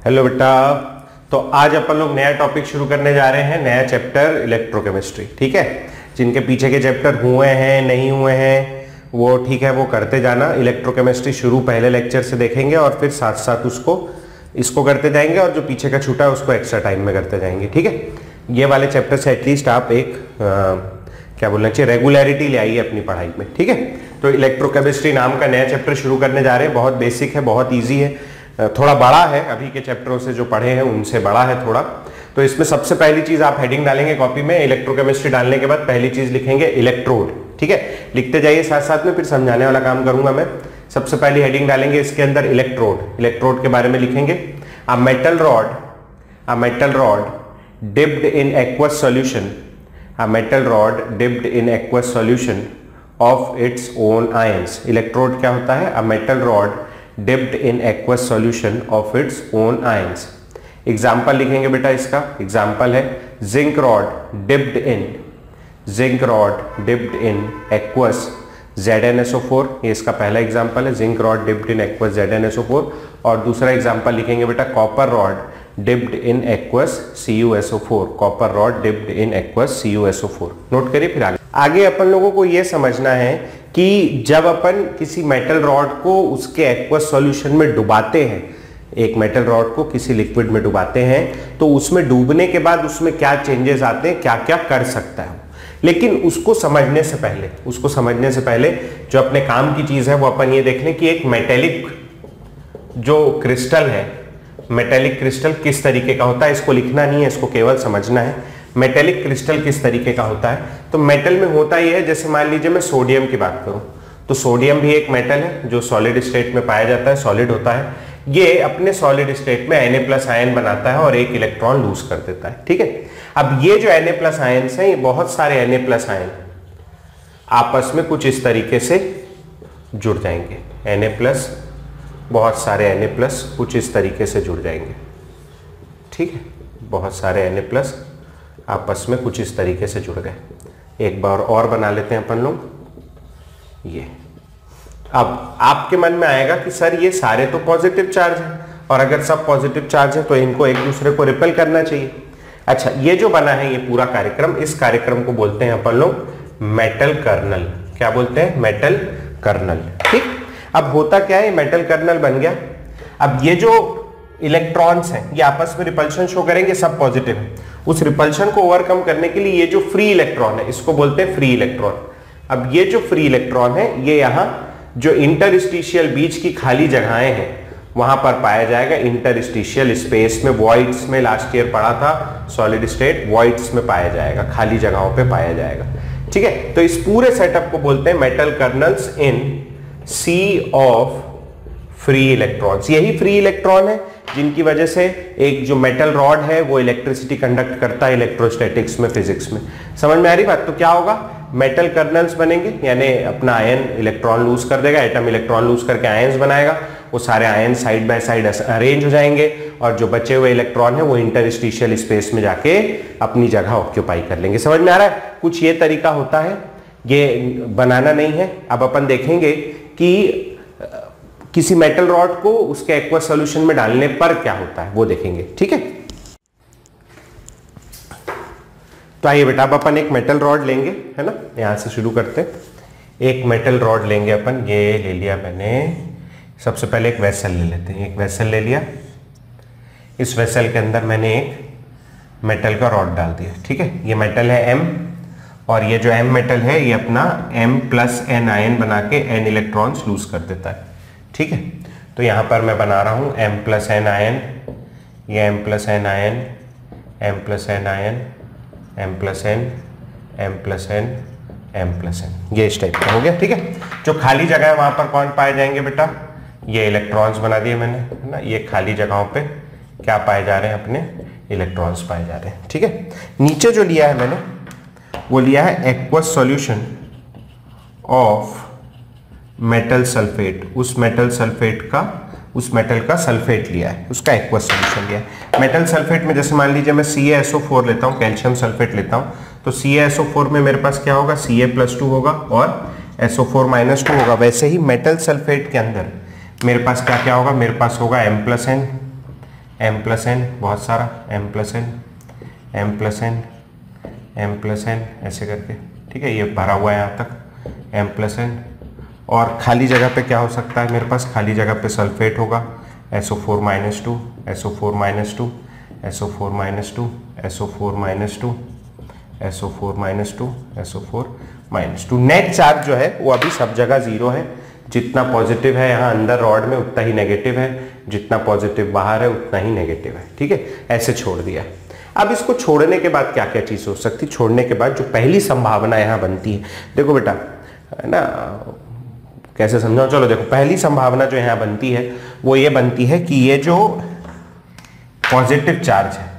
Hello बेटा। तो आज अपन लोग नया टॉपिक शुरू करने जा रहे हैं, नया चैप्टर इलेक्ट्रोकेमिस्ट्री। ठीक है, जिनके पीछे के चैप्टर हुए हैं नहीं हुए हैं वो ठीक है, वो करते जाना। इलेक्ट्रोकेमिस्ट्री शुरू पहले लेक्चर से देखेंगे और फिर साथ साथ इसको करते जाएंगे, और जो पीछे का छूटा है उसको एक्स्ट्रा टाइम में करते जाएंगे। ठीक है, ये वाले चैप्टर से एटलीस्ट आप एक क्या बोलना चाहिए, रेगुलरिटी ले आइए अपनी पढ़ाई में। ठीक है, तो इलेक्ट्रोकेमिस्ट्री नाम का नया चैप्टर शुरू करने जा रहे हैं। बहुत बेसिक है, बहुत ईजी है, थोड़ा बड़ा है, अभी के चैप्टरों से जो पढ़े हैं उनसे बड़ा है थोड़ा। तो इसमें सबसे पहली चीज आप हेडिंग डालेंगे कॉपी में, इलेक्ट्रोकेमिस्ट्री डालने के बाद पहली चीज लिखेंगे इलेक्ट्रोड। ठीक है, लिखते जाइए साथ साथ में, फिर समझाने वाला काम करूंगा मैं। सबसे पहली हेडिंग डालेंगे इसके अंदर इलेक्ट्रोड। इलेक्ट्रोड के बारे में लिखेंगे a metal rod dipped in aqueous solution, a metal rod dipped in aqueous solution of its own ions. Electrode क्या होता है? A metal rod dipped in aqueous solution of its own ions. Example लिखेंगे बेटा, इसका example है zinc rod dipped in aqueous ZnSO4। ये इसका पहला एग्जाम्पल है, zinc rod dipped in aqueous ZnSO4। और दूसरा एग्जाम्पल लिखेंगे बेटा copper rod dipped in aqueous CuSO4। Copper rod dipped in aqueous CuSO4। Note करिए। फिर आगे अपन लोगों को यह समझना है कि जब अपन किसी मेटल रॉड को उसके एक्वस सॉल्यूशन में डुबाते हैं, एक मेटल रॉड को किसी लिक्विड में डुबाते हैं, तो उसमें डूबने के बाद उसमें क्या चेंजेस आते हैं, क्या क्या कर सकता है। लेकिन उसको समझने से पहले जो अपने काम की चीज है वो अपन ये देख लें कि एक मेटेलिक जो क्रिस्टल है, मेटेलिक क्रिस्टल किस तरीके का होता है। इसको लिखना नहीं है, इसको केवल समझना है। मेटेलिक क्रिस्टल किस तरीके का होता है? तो मेटल में होता ही है, जैसे मान लीजिए मैं सोडियम की बात करूं, तो सोडियम भी एक मेटल है जो सॉलिड स्टेट में पाया जाता है, सॉलिड होता है। ये अपने सॉलिड स्टेट में Na+ आयन बनाता है और एक इलेक्ट्रॉन लूज कर देता है। ठीक है, अब ये जो Na+ आयन है, ये बहुत सारे Na+ आयन आपस में कुछ इस तरीके से जुड़ जाएंगे। Na+, बहुत सारे Na+ कुछ इस तरीके से जुड़ जाएंगे। ठीक है, बहुत सारे Na+ आपस में कुछ इस तरीके से जुड़ गए। एक बार और बना लेते हैं अपन लोग ये। अब आपके मन में आएगा कि सर ये सारे तो पॉजिटिव चार्ज हैं, और अगर सब पॉजिटिव चार्ज है तो इनको एक दूसरे को रिपेल करना चाहिए। अच्छा, ये जो बना है ये पूरा कार्यक्रम, इस कार्यक्रम को बोलते हैं अपन लोग मेटल कर्नल। क्या बोलते हैं? Metal kernel. ठीक, अब होता क्या है, मेटल कर्नल बन गया। अब ये जो इलेक्ट्रॉन्स हैं ये आपस में रिपल्शन शो करेंगे, सब पॉजिटिव है। उस रिपल्शन को ओवरकम करने के लिए ये जो फ्री इलेक्ट्रॉन है, इसको बोलते हैं फ्री इलेक्ट्रॉन। अब ये जो फ्री इलेक्ट्रॉन है ये यहां जो इंटरस्टिशियल बीच की खाली जगहें हैं वहां पर पाया जाएगा। इंटरस्टिशियल स्पेस में, वॉइड्स में, लास्ट ईयर पढ़ा था सॉलिड स्टेट, वॉइड्स में पाया जाएगा, खाली जगहों पे पाया जाएगा। ठीक है, तो इस पूरे सेटअप को बोलते हैं metal kernels in sea of free electrons. यही फ्री इलेक्ट्रॉन है जिनकी वजह से एक जो मेटल रॉड है वो इलेक्ट्रिसिटी कंडक्ट करता है इलेक्ट्रोस्टैटिक्स में, फिजिक्स में। समझ में आ रही बात? तो क्या होगा, मेटल कर्नल्स बनेंगे, यानी अपना आयन इलेक्ट्रॉन लूज कर देगा, एटम इलेक्ट्रॉन लूज करके आयंस बनाएगा। वो सारे ion side by side arrange हो जाएंगे, और जो बचे हुए इलेक्ट्रॉन है वो इंटरस्टिशियल स्पेस में जाके अपनी जगह ऑक्यूपाई कर लेंगे। समझ में आ रहा है? कुछ ये तरीका होता है, ये बनाना नहीं है। अब अपन देखेंगे कि किसी मेटल रॉड को उसके एक्वस सॉल्यूशन में डालने पर क्या होता है, वो देखेंगे। ठीक है, तो आइए बेटा, अब अपन एक मेटल रॉड लेंगे, है ना, यहां से शुरू करते हैं। एक मेटल रॉड लेंगे अपन, ये ले लिया मैंने। सबसे पहले एक वेसल ले लेते हैं। एक वेसल ले लिया, इस वेसल के अंदर मैंने एक मेटल का रॉड डाल दिया। ठीक है, ये मेटल है M, और ये जो M मेटल है ये अपना M+N आयन बना के N इलेक्ट्रॉन्स लूज कर देता है। ठीक है, तो यहां पर मैं बना रहा हूं M+N आयन, ये M+N ion, M+N ion, M+N, M+N, M+N, ये इस टाइप का हो गया। ठीक है, जो खाली जगह है वहां पर कौन पाए जाएंगे बेटा? ये इलेक्ट्रॉन्स बना दिए मैंने, है ना। ये खाली जगहों पे क्या पाए जा रहे हैं? अपने इलेक्ट्रॉन्स पाए जा रहे हैं। ठीक है, नीचे जो लिया है मैंने वो लिया है aqueous solution of metal sulphate. उस मेटल का सल्फेट लिया है, उसका एक्वस सॉल्यूशन लिया है। मेटल सल्फेट में जैसे मान लीजिए मैं CaSO4 लेता हूं, कैल्शियम सल्फेट लेता हूं, तो CaSO4 में मेरे पास क्या होगा? Ca+2 होगा और SO4-2 होगा। वैसे ही मेटल सल्फेट के अंदर मेरे पास क्या क्या होगा? मेरे पास होगा M+N, m प्लस एन, बहुत सारा m plus n, m plus n, m plus n, ऐसे करके, ठीक है, ये भरा हुआ है यहाँ तक m प्लस एन। और खाली जगह पे क्या हो सकता है मेरे पास, खाली जगह पे सल्फेट होगा, SO4 minus 2, SO4 minus 2, SO4 minus 2, SO4 minus 2, SO4 minus 2, SO4 minus 2। Net charge जो है वो अभी सब जगह जीरो है, जितना पॉजिटिव है यहाँ अंदर रॉड में उतना ही नेगेटिव है, जितना पॉजिटिव बाहर है उतना ही नेगेटिव है, ठीक है, ऐसे छोड़ दिया। अब इसको छोड़ने के बाद क्या क्या चीज हो सकती, छोड़ने के बाद जो पहली संभावना यहाँ बनती है, देखो बेटा, है ना, कैसे समझाओ, चलो देखो, पहली संभावना जो यहाँ बनती है वो ये बनती है कि ये जो पॉजिटिव चार्ज है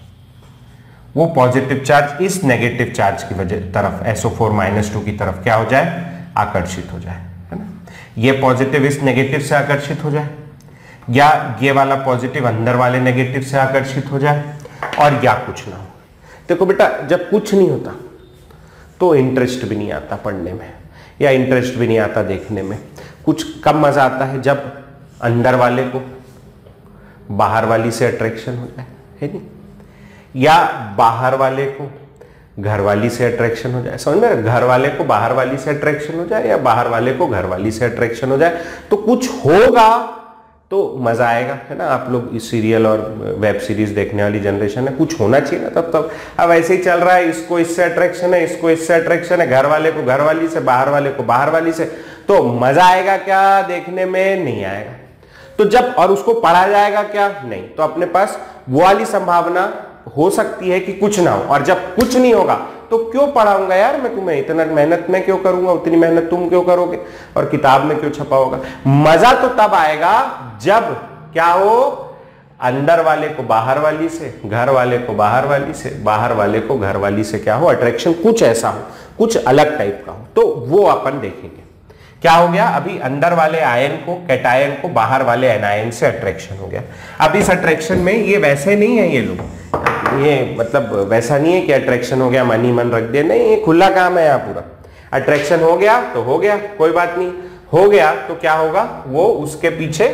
वो पॉजिटिव चार्ज इस नेगेटिव चार्ज की वजह तरफ SO4 माइनस 2 की तरफ क्या हो जाए, आकर्षित हो जाए, है ना। ये पॉजिटिव इस नेगेटिव से आकर्षित हो जाए, या ये वाला पॉजिटिव अंदर वाले नेगेटिव से आकर्षित हो जाए, और या कुछ ना हो। देखो बेटा, जब कुछ नहीं होता तो इंटरेस्ट भी नहीं आता पढ़ने में, या इंटरेस्ट भी नहीं आता देखने में। कुछ कम मजा आता है जब अंदर वाले को बाहर वाली से अट्रैक्शन हो जाए, है नहीं, या बाहर वाले को घर वाली से अट्रैक्शन हो जाए, समझ में, घर वाले को बाहर वाली से अट्रैक्शन हो जाए, या बाहर वाले को घर वाली से अट्रैक्शन हो जाए, तो कुछ होगा तो मजा आएगा, है ना। आप लोग इस सीरियल और वेब सीरीज देखने वाली जनरेशन है, कुछ होना चाहिए ना तब। अब ऐसे ही चल रहा है, इसको इससे अट्रैक्शन है, इसको इससे अट्रैक्शन है, घर वाले को घर वाली से, बाहर वाले को बाहर वाली से, तो मजा आएगा क्या देखने में, नहीं आएगा। तो जब, और उसको पढ़ा जाएगा क्या, नहीं, तो अपने पास वो वाली संभावना हो सकती है कि कुछ ना हो, और जब कुछ नहीं होगा तो क्यों पढ़ाऊंगा यार मैं तुम्हें, इतना मेहनत मैं क्यों करूंगा, उतनी मेहनत तुम क्यों करोगे, और किताब में क्यों छपा होगा। मजा तो तब आएगा जब क्या हो, अंदर वाले को बाहर वाली से, घर वाले को बाहर वाली से, बाहर वाले को घर वाली से क्या हो, अट्रैक्शन कुछ ऐसा हो, कुछ अलग टाइप का हो, तो वो अपन देखेंगे। क्या हो गया, अभी अंदर वाले आयन को, कैटायन को बाहर वाले एनायन से अट्रैक्शन हो गया। अब इस अट्रैक्शन में ये वैसे नहीं है, ये लोग, ये मतलब वैसा नहीं है कि अट्रैक्शन हो गया मन ही मन रख दे, नहीं, ये खुला काम है यहाँ पूरा। अट्रैक्शन हो गया तो हो गया, कोई बात नहीं, हो गया तो क्या होगा, वो उसके पीछे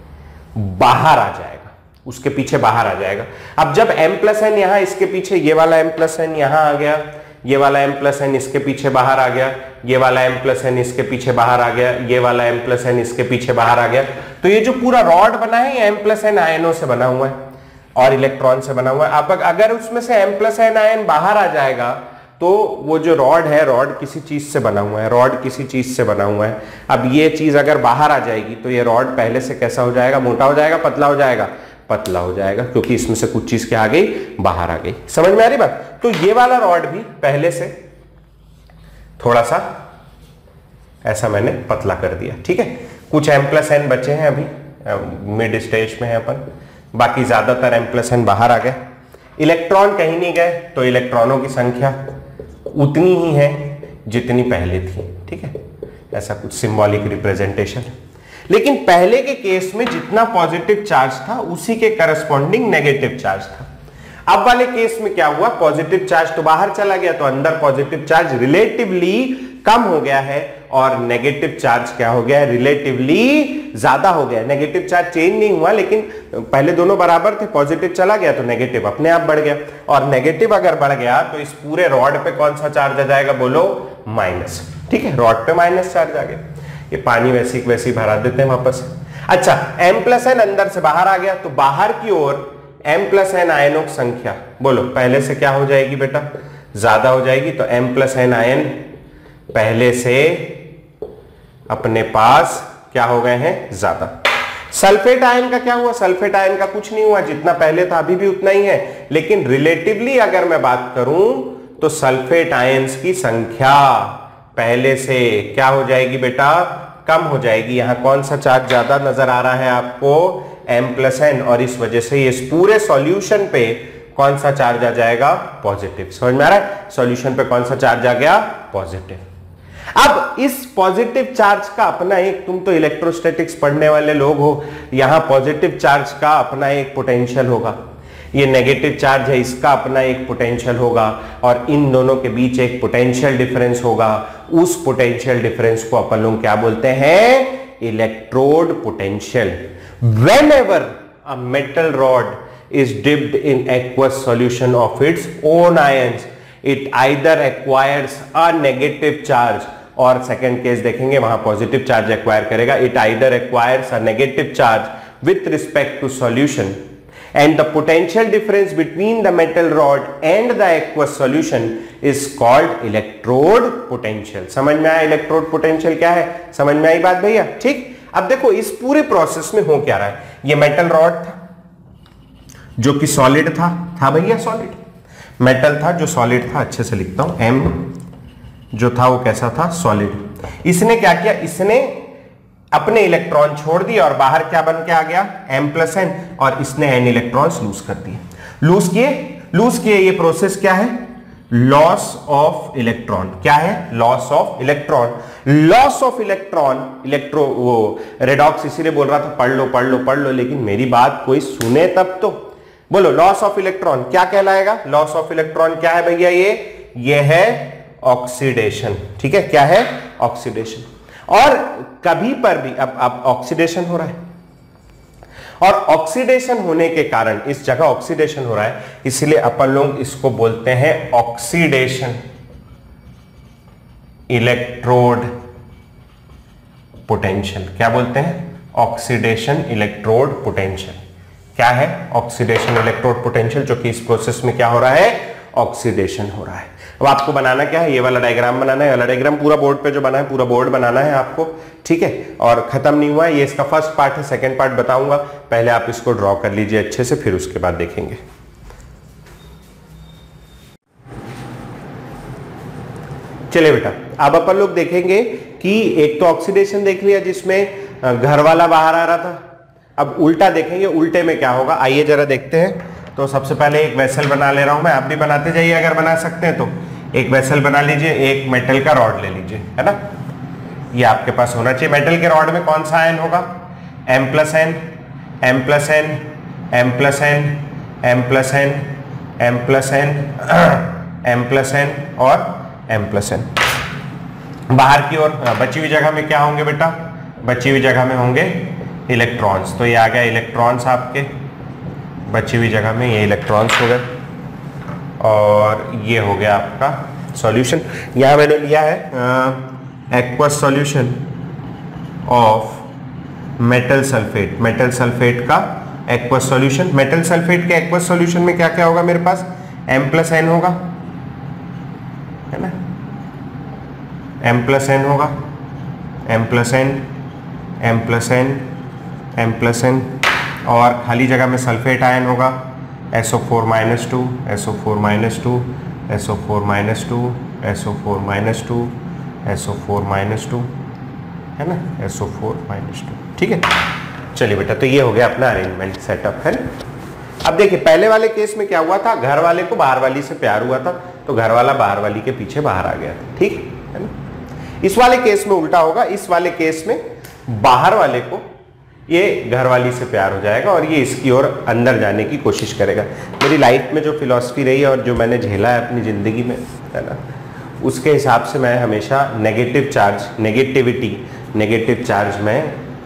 बाहर आ जाएगा, उसके पीछे बाहर आ जाएगा। अब जब m प्लस एन यहाँ इसके पीछे, ये वाला m प्लस एन यहाँ आ गया, ये वाला m प्लस एन इसके पीछे बाहर आ गया, ये वाला m प्लस एन इसके पीछे बाहर आ गया, ये वाला m प्लस एन इसके पीछे बाहर आ गया, तो ये जो पूरा रॉड बना है ये m प्लस एन आयनों से बना हुआ है और इलेक्ट्रॉन से बना हुआ है। अब अगर उसमें से m प्लस एन आयन बाहर आ जाएगा तो वो जो रॉड है, रॉड किसी चीज से बना हुआ है, रॉड किसी चीज से बना हुआ है। अब ये चीज अगर बाहर आ जाएगी तो ये रॉड पहले से कैसा हो जाएगा, मोटा हो जाएगा, पतला हो जाएगा, पतला हो जाएगा, क्योंकि इसमें से कुछ चीज क्या आ गई, बाहर आ गई। समझ में आ रही बात। तो ये वाला रॉड भी पहले से थोड़ा सा ऐसा मैंने पतला कर दिया, ठीक है। कुछ m प्लस एन बचे हैं, अभी मिड स्टेज में है अपन, बाकी ज्यादातर m प्लस एन बाहर आ गए। इलेक्ट्रॉन कहीं नहीं गए, तो इलेक्ट्रॉनों की संख्या उतनी ही है जितनी पहले थी, ठीक है। ऐसा कुछ सिंबॉलिक रिप्रेजेंटेशन। लेकिन पहले के केस में जितना पॉजिटिव चार्ज था उसी के करस्पॉन्डिंग नेगेटिव चार्ज था। अब वाले केस में क्या हुआ, पॉजिटिव चार्ज तो बाहर चला गया, तो अंदर पॉजिटिव चार्ज रिलेटिवली कम हो गया है और नेगेटिव चार्ज क्या हो गया है, रिलेटिवली ज्यादा हो गया। नेगेटिव चार्ज चेंज नहीं हुआ, लेकिन पहले दोनों बराबर थे, पॉजिटिव चला गया तो नेगेटिव अपने आप बढ़ गया, और नेगेटिव अगर बढ़ गया तो इस पूरे रॉड पे कौन सा चार्ज आ जाएगा, बोलो माइनस, ठीक है। रॉड पे माइनस चार्ज आ गया। ये पानी वैसी भरा देते हैं वापस। अच्छा, m प्लस एन अंदर से बाहर आ गया, तो बाहर की ओर m प्लस एन आयनों की संख्या बोलो पहले से क्या हो जाएगी बेटा, ज्यादा हो जाएगी। तो m प्लस एन आयन पहले से अपने पास क्या हो गए हैं, ज्यादा। सल्फेट आयन का क्या हुआ, सल्फेट आयन का कुछ नहीं हुआ, जितना पहले था अभी भी उतना ही है, लेकिन रिलेटिवली अगर मैं बात करूं तो सल्फेट आयंस की संख्या पहले से क्या हो जाएगी बेटा, कम हो जाएगी। यहां कौन सा चार्ज ज्यादा नजर आ रहा है आपको, m प्लस एन, और इस वजह से इस पूरे सॉल्यूशन पे कौन सा चार्ज आ जाएगा, पॉजिटिव। समझ में आ रहा है, सॉल्यूशन पे कौन सा चार्ज आ गया, पॉजिटिव। अब इस पॉजिटिव चार्ज का अपना एक, तुम तो इलेक्ट्रोस्टैटिक्स पढ़ने वाले लोग हो, यहां पॉजिटिव चार्ज का अपना एक पोटेंशियल होगा, ये नेगेटिव चार्ज है इसका अपना एक पोटेंशियल होगा, और इन दोनों के बीच एक पोटेंशियल डिफरेंस होगा। उस पोटेंशियल डिफरेंस को अपन लोग क्या बोलते हैं, electrode potential. Whenever a metal rod is dipped in aqueous solution of its own ions, it either acquires a negative charge, और सेकेंड केस देखेंगे वहां पॉजिटिव चार्ज एक्वायर करेगा, it either acquires a negative charge with respect to solution and the potential difference between the metal rod and the aqueous solution is called electrode potential. समझ में आया electrode potential क्या है? समझ में आई बात भैया? ठीक, अब देखो इस पूरे प्रोसेस में हो क्या रहा है, ये मेटल रॉड था जो कि सॉलिड था भैया, सॉलिड मेटल था जो सॉलिड था, अच्छे से लिखता हूं, एम जो था वो कैसा था, सॉलिड। इसने क्या किया, इसने अपने इलेक्ट्रॉन छोड़ दिए और बाहर क्या बन के आ गया, m+n, और इसने n इलेक्ट्रॉन्स लूज कर दिए। लूज किए ये प्रोसेस क्या है, लॉस ऑफ इलेक्ट्रॉन। क्या है, loss of electron. Loss of electron वो रेडॉक्स इसीलिए बोल रहा था पढ़ लो, लेकिन मेरी बात कोई सुने तब तो। बोलो लॉस ऑफ इलेक्ट्रॉन क्या कहलाएगा, लॉस ऑफ इलेक्ट्रॉन क्या है भैया, ये है ऑक्सीडेशन। ठीक है, क्या है, ऑक्सीडेशन। और कभी पर भी अब ऑक्सीडेशन हो रहा है, और ऑक्सीडेशन होने के कारण इस जगह ऑक्सीडेशन हो रहा है, इसलिए अपन लोग इसको बोलते हैं ऑक्सीडेशन इलेक्ट्रोड पोटेंशियल। क्या बोलते हैं, ऑक्सीडेशन इलेक्ट्रोड पोटेंशियल। क्या है, ऑक्सीडेशन इलेक्ट्रोड पोटेंशियल, जो कि इस प्रोसेस में क्या हो रहा है, ऑक्सीडेशन हो रहा है। अब आपको बनाना क्या है, ये वाला डायग्राम बनाना है, वाला डायग्राम पूरा बोर्ड पे जो बना है पूरा बोर्ड बनाना है आपको। ठीक है, और खत्म नहीं हुआ है, ये इसका फर्स्ट पार्ट है, सेकंड पार्ट बताऊंगा, पहले आप इसको ड्रॉ कर लीजिए अच्छे से, फिर उसके बाद देखेंगे। चलिए बेटा, अब अपन लोग देखेंगे कि एक तो ऑक्सीडेशन देख लिया जिसमें घर वाला बाहर आ रहा था, अब उल्टा देखेंगे, उल्टे में क्या होगा, आइए जरा देखते हैं। तो सबसे पहले एक वेसल बना ले रहा हूं मैं, आप भी बनाते जाइए अगर बना सकते हैं तो। एक वेसल बना लीजिए, एक मेटल का रॉड ले लीजिए, है ना, ये आपके पास होना चाहिए। मेटल के रॉड में कौन सा आयन होगा, m+n, m+n, m+n, m+n, m+n, m+n और m+n। बाहर की ओर बची हुई जगह में क्या होंगे बेटा, बची हुई जगह में होंगे इलेक्ट्रॉन्स। तो ये आ गया इलेक्ट्रॉन्स आपके, बची हुई जगह में ये इलेक्ट्रॉन्स हो गए, और ये हो गया आपका सॉल्यूशन। यहां मैंने लिया है aqueous solution of metal sulphate, metal sulphate का एक्वस सॉल्यूशन। मेटल सल्फेट के एक्वस सॉल्यूशन में क्या क्या होगा मेरे पास, m+n होगा, है ना, m+n होगा, m+n, m+n, m+n, और खाली जगह में सल्फेट आयन होगा, SO4-2, SO4-2, SO4-2, SO4-2, SO4-2, है ना, SO4-2। ठीक है, चलिए बेटा, तो ये हो गया अपना अरेंजमेंट सेटअप, है ना। अब देखिए पहले वाले केस में क्या हुआ था, घर वाले को बाहर वाली से प्यार हुआ था, तो घर वाला बाहर वाली के पीछे बाहर आ गया था। ठीक है ना। इस वाले केस में उल्टा होगा, इस वाले केस में बाहर वाले को ये घर वाली से प्यार हो जाएगा और ये इसकी ओर अंदर जाने की कोशिश करेगा। मेरी लाइफ में जो फिलॉसफी रही है और जो मैंने झेला है अपनी ज़िंदगी में, है ना, उसके हिसाब से मैं हमेशा नेगेटिव चार्ज, नेगेटिव चार्ज में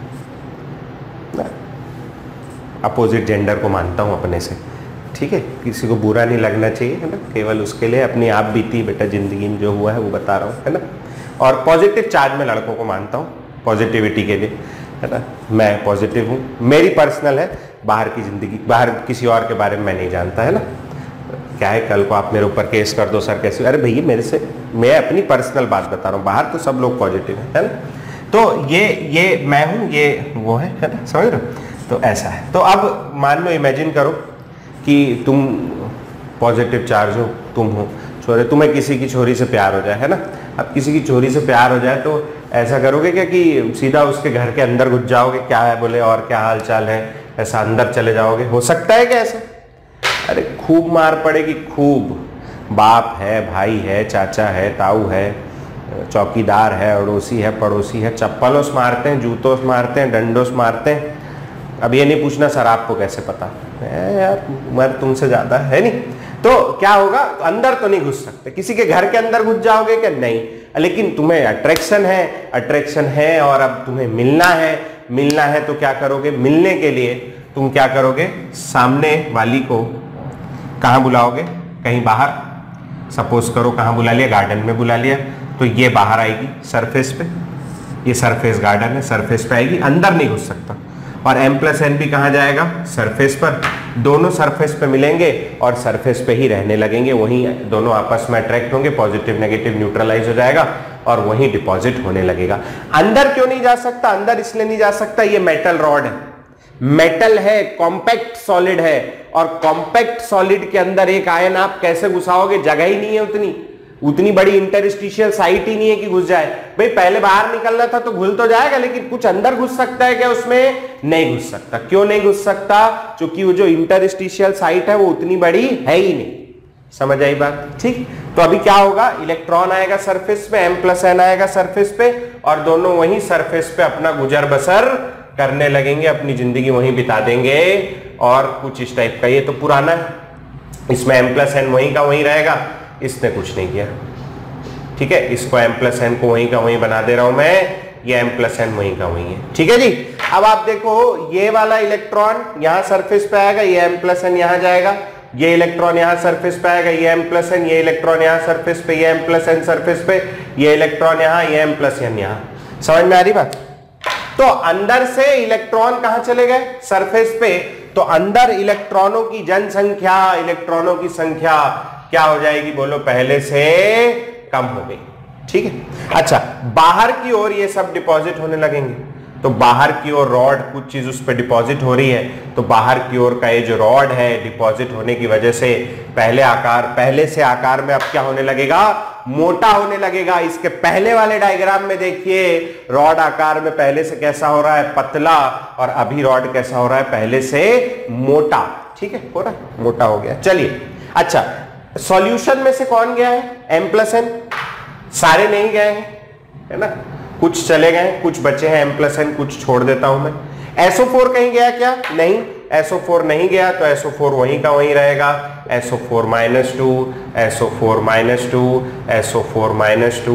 अपोजिट जेंडर को मानता हूँ अपने से। ठीक है, किसी को बुरा नहीं लगना चाहिए, है ना, केवल उसके लिए अपनी आप बीती बेटा ज़िंदगी में जो हुआ है वो बता रहा हूँ, है ना। और पॉजिटिव चार्ज में लड़कों को मानता हूँ पॉजिटिविटी के लिए, है ना। मैं पॉजिटिव हूँ, मेरी पर्सनल है, बाहर की ज़िंदगी, बाहर किसी और के बारे में मैं नहीं जानता, है ना। क्या है, कल को आप मेरे ऊपर केस कर दो, सर कैसे, अरे भैया मेरे से, मैं अपनी पर्सनल बात बता रहा हूँ, बाहर तो सब लोग पॉजिटिव है ना। तो ये मैं हूँ, ये वो है ना, समझ रहे हो। तो ऐसा है। तो अब मान लो, इमेजिन करो कि तुम पॉजिटिव चार्ज हो, तुम हो छोरे, तुम्हें किसी की छोरी से प्यार हो जाए, है ना। अब किसी की छोरी से प्यार हो जाए तो ऐसा करोगे क्या कि सीधा उसके घर के अंदर घुस जाओगे, क्या है बोले और क्या हाल चाल है, ऐसा अंदर चले जाओगे, हो सकता है क्या ऐसा? अरे खूब मार पड़ेगी, खूब। बाप है, भाई है, चाचा है, ताऊ है, चौकीदार है, अड़ोसी है, पड़ोसी है, चप्पलों से मारते हैं, जूतों से मारते हैं, डंडों से मारते हैं। अब ये नहीं पूछना सर आपको कैसे पता है, यार उम्र तुमसे ज्यादा है नहीं। तो क्या होगा, अंदर तो नहीं घुस सकते, किसी के घर के अंदर घुस जाओगे क्या? नहीं। लेकिन तुम्हें अट्रैक्शन है और अब तुम्हें मिलना है तो क्या करोगे? मिलने के लिए तुम क्या करोगे, सामने वाली को कहां बुलाओगे, कहीं बाहर, सपोज करो कहां बुला लिया, गार्डन में बुला लिया, तो ये बाहर आएगी सरफेस पे, ये सरफेस गार्डन है, सरफेस पे आएगी, अंदर नहीं घुस सकता। और m+n भी कहां जाएगा, सरफेस पर, दोनों सरफेस पे मिलेंगे और सरफेस पे ही रहने लगेंगे, वहीं दोनों आपस में अट्रैक्ट होंगे, पॉजिटिव नेगेटिव न्यूट्रलाइज हो जाएगा और वहीं डिपॉजिट होने लगेगा। अंदर क्यों नहीं जा सकता, अंदर इसलिए नहीं जा सकता, ये मेटल रॉड है, मेटल है, कॉम्पैक्ट सॉलिड है, और कॉम्पैक्ट सॉलिड के अंदर एक आयन आप कैसे घुसाओगे, जगह ही नहीं है, उतनी बड़ी इंटरस्टिशियल साइट ही नहीं है कि घुस जाए। भाई पहले बाहर निकलना था तो घुल तो जाएगा, लेकिन कुछ अंदर घुस सकता है क्या, उसमें नहीं घुस सकता। क्यों नहीं घुस सकता, क्योंकि वो जो इंटरस्टिशियल साइट है वो उतनी बड़ी है ही नहीं। समझ आई बात, ठीक। तो अभी क्या होगा, इलेक्ट्रॉन आएगा सरफेस पे, m+n आएगा सरफेस पे, और दोनों वहीं सरफेस पे अपना गुजर बसर करने लगेंगे, अपनी जिंदगी वहीं बिता देंगे, और कुछ इस टाइप का। ये तो पुराना है, इसमें m+n वहीं का वहीं रहेगा, इसने कुछ नहीं किया, ठीक है। इसको m+n को वहीं का वहीं बना दे रहा हूं मैं, ये m+n वहीं का वहीं है, ठीक है जी। अब आप देखो, ये वाला इलेक्ट्रॉन यहां सरफेस पे आएगा, ये m+n यहां जाएगा, ये इलेक्ट्रॉन यहां सरफेस पे आएगा, ये m+n, ये इलेक्ट्रॉन यहां सरफेस पे, ये m+n सरफेस पे, ये इलेक्ट्रॉन यहां, ये m+n यहां। समझ में आ रही बात। तो अंदर से इलेक्ट्रॉन कहां चले गए, सरफेस पे, तो अंदर इलेक्ट्रॉनों की जनसंख्या, इलेक्ट्रॉनों की संख्या क्या हो जाएगी, बोलो, पहले से कम हो गई, ठीक है। अच्छा, बाहर की ओर ये सब डिपॉजिट होने लगेंगे, तो बाहर की ओर रॉड, कुछ चीज उस पर डिपॉजिट हो रही है, तो बाहर की ओर का ये जो रॉड है, डिपॉजिट होने की वजह से पहले से आकार में अब क्या होने लगेगा, मोटा होने लगेगा। इसके पहले वाले डायग्राम में देखिए, रॉड आकार में पहले से कैसा हो रहा है, पतला, और अभी रॉड कैसा हो रहा है, पहले से मोटा, ठीक है, हो रहा है, मोटा हो गया। चलिए, अच्छा, सॉल्यूशन में से कौन गया है, m+n, सारे नहीं गए हैं, है ना, कुछ चले गए, कुछ बचे हैं m+n, कुछ छोड़ देता हूं मैं। SO4 कहीं गया क्या, नहीं, SO4 नहीं गया, तो SO4 वहीं का वहीं रहेगा, SO4-2, SO4-2, SO4-2,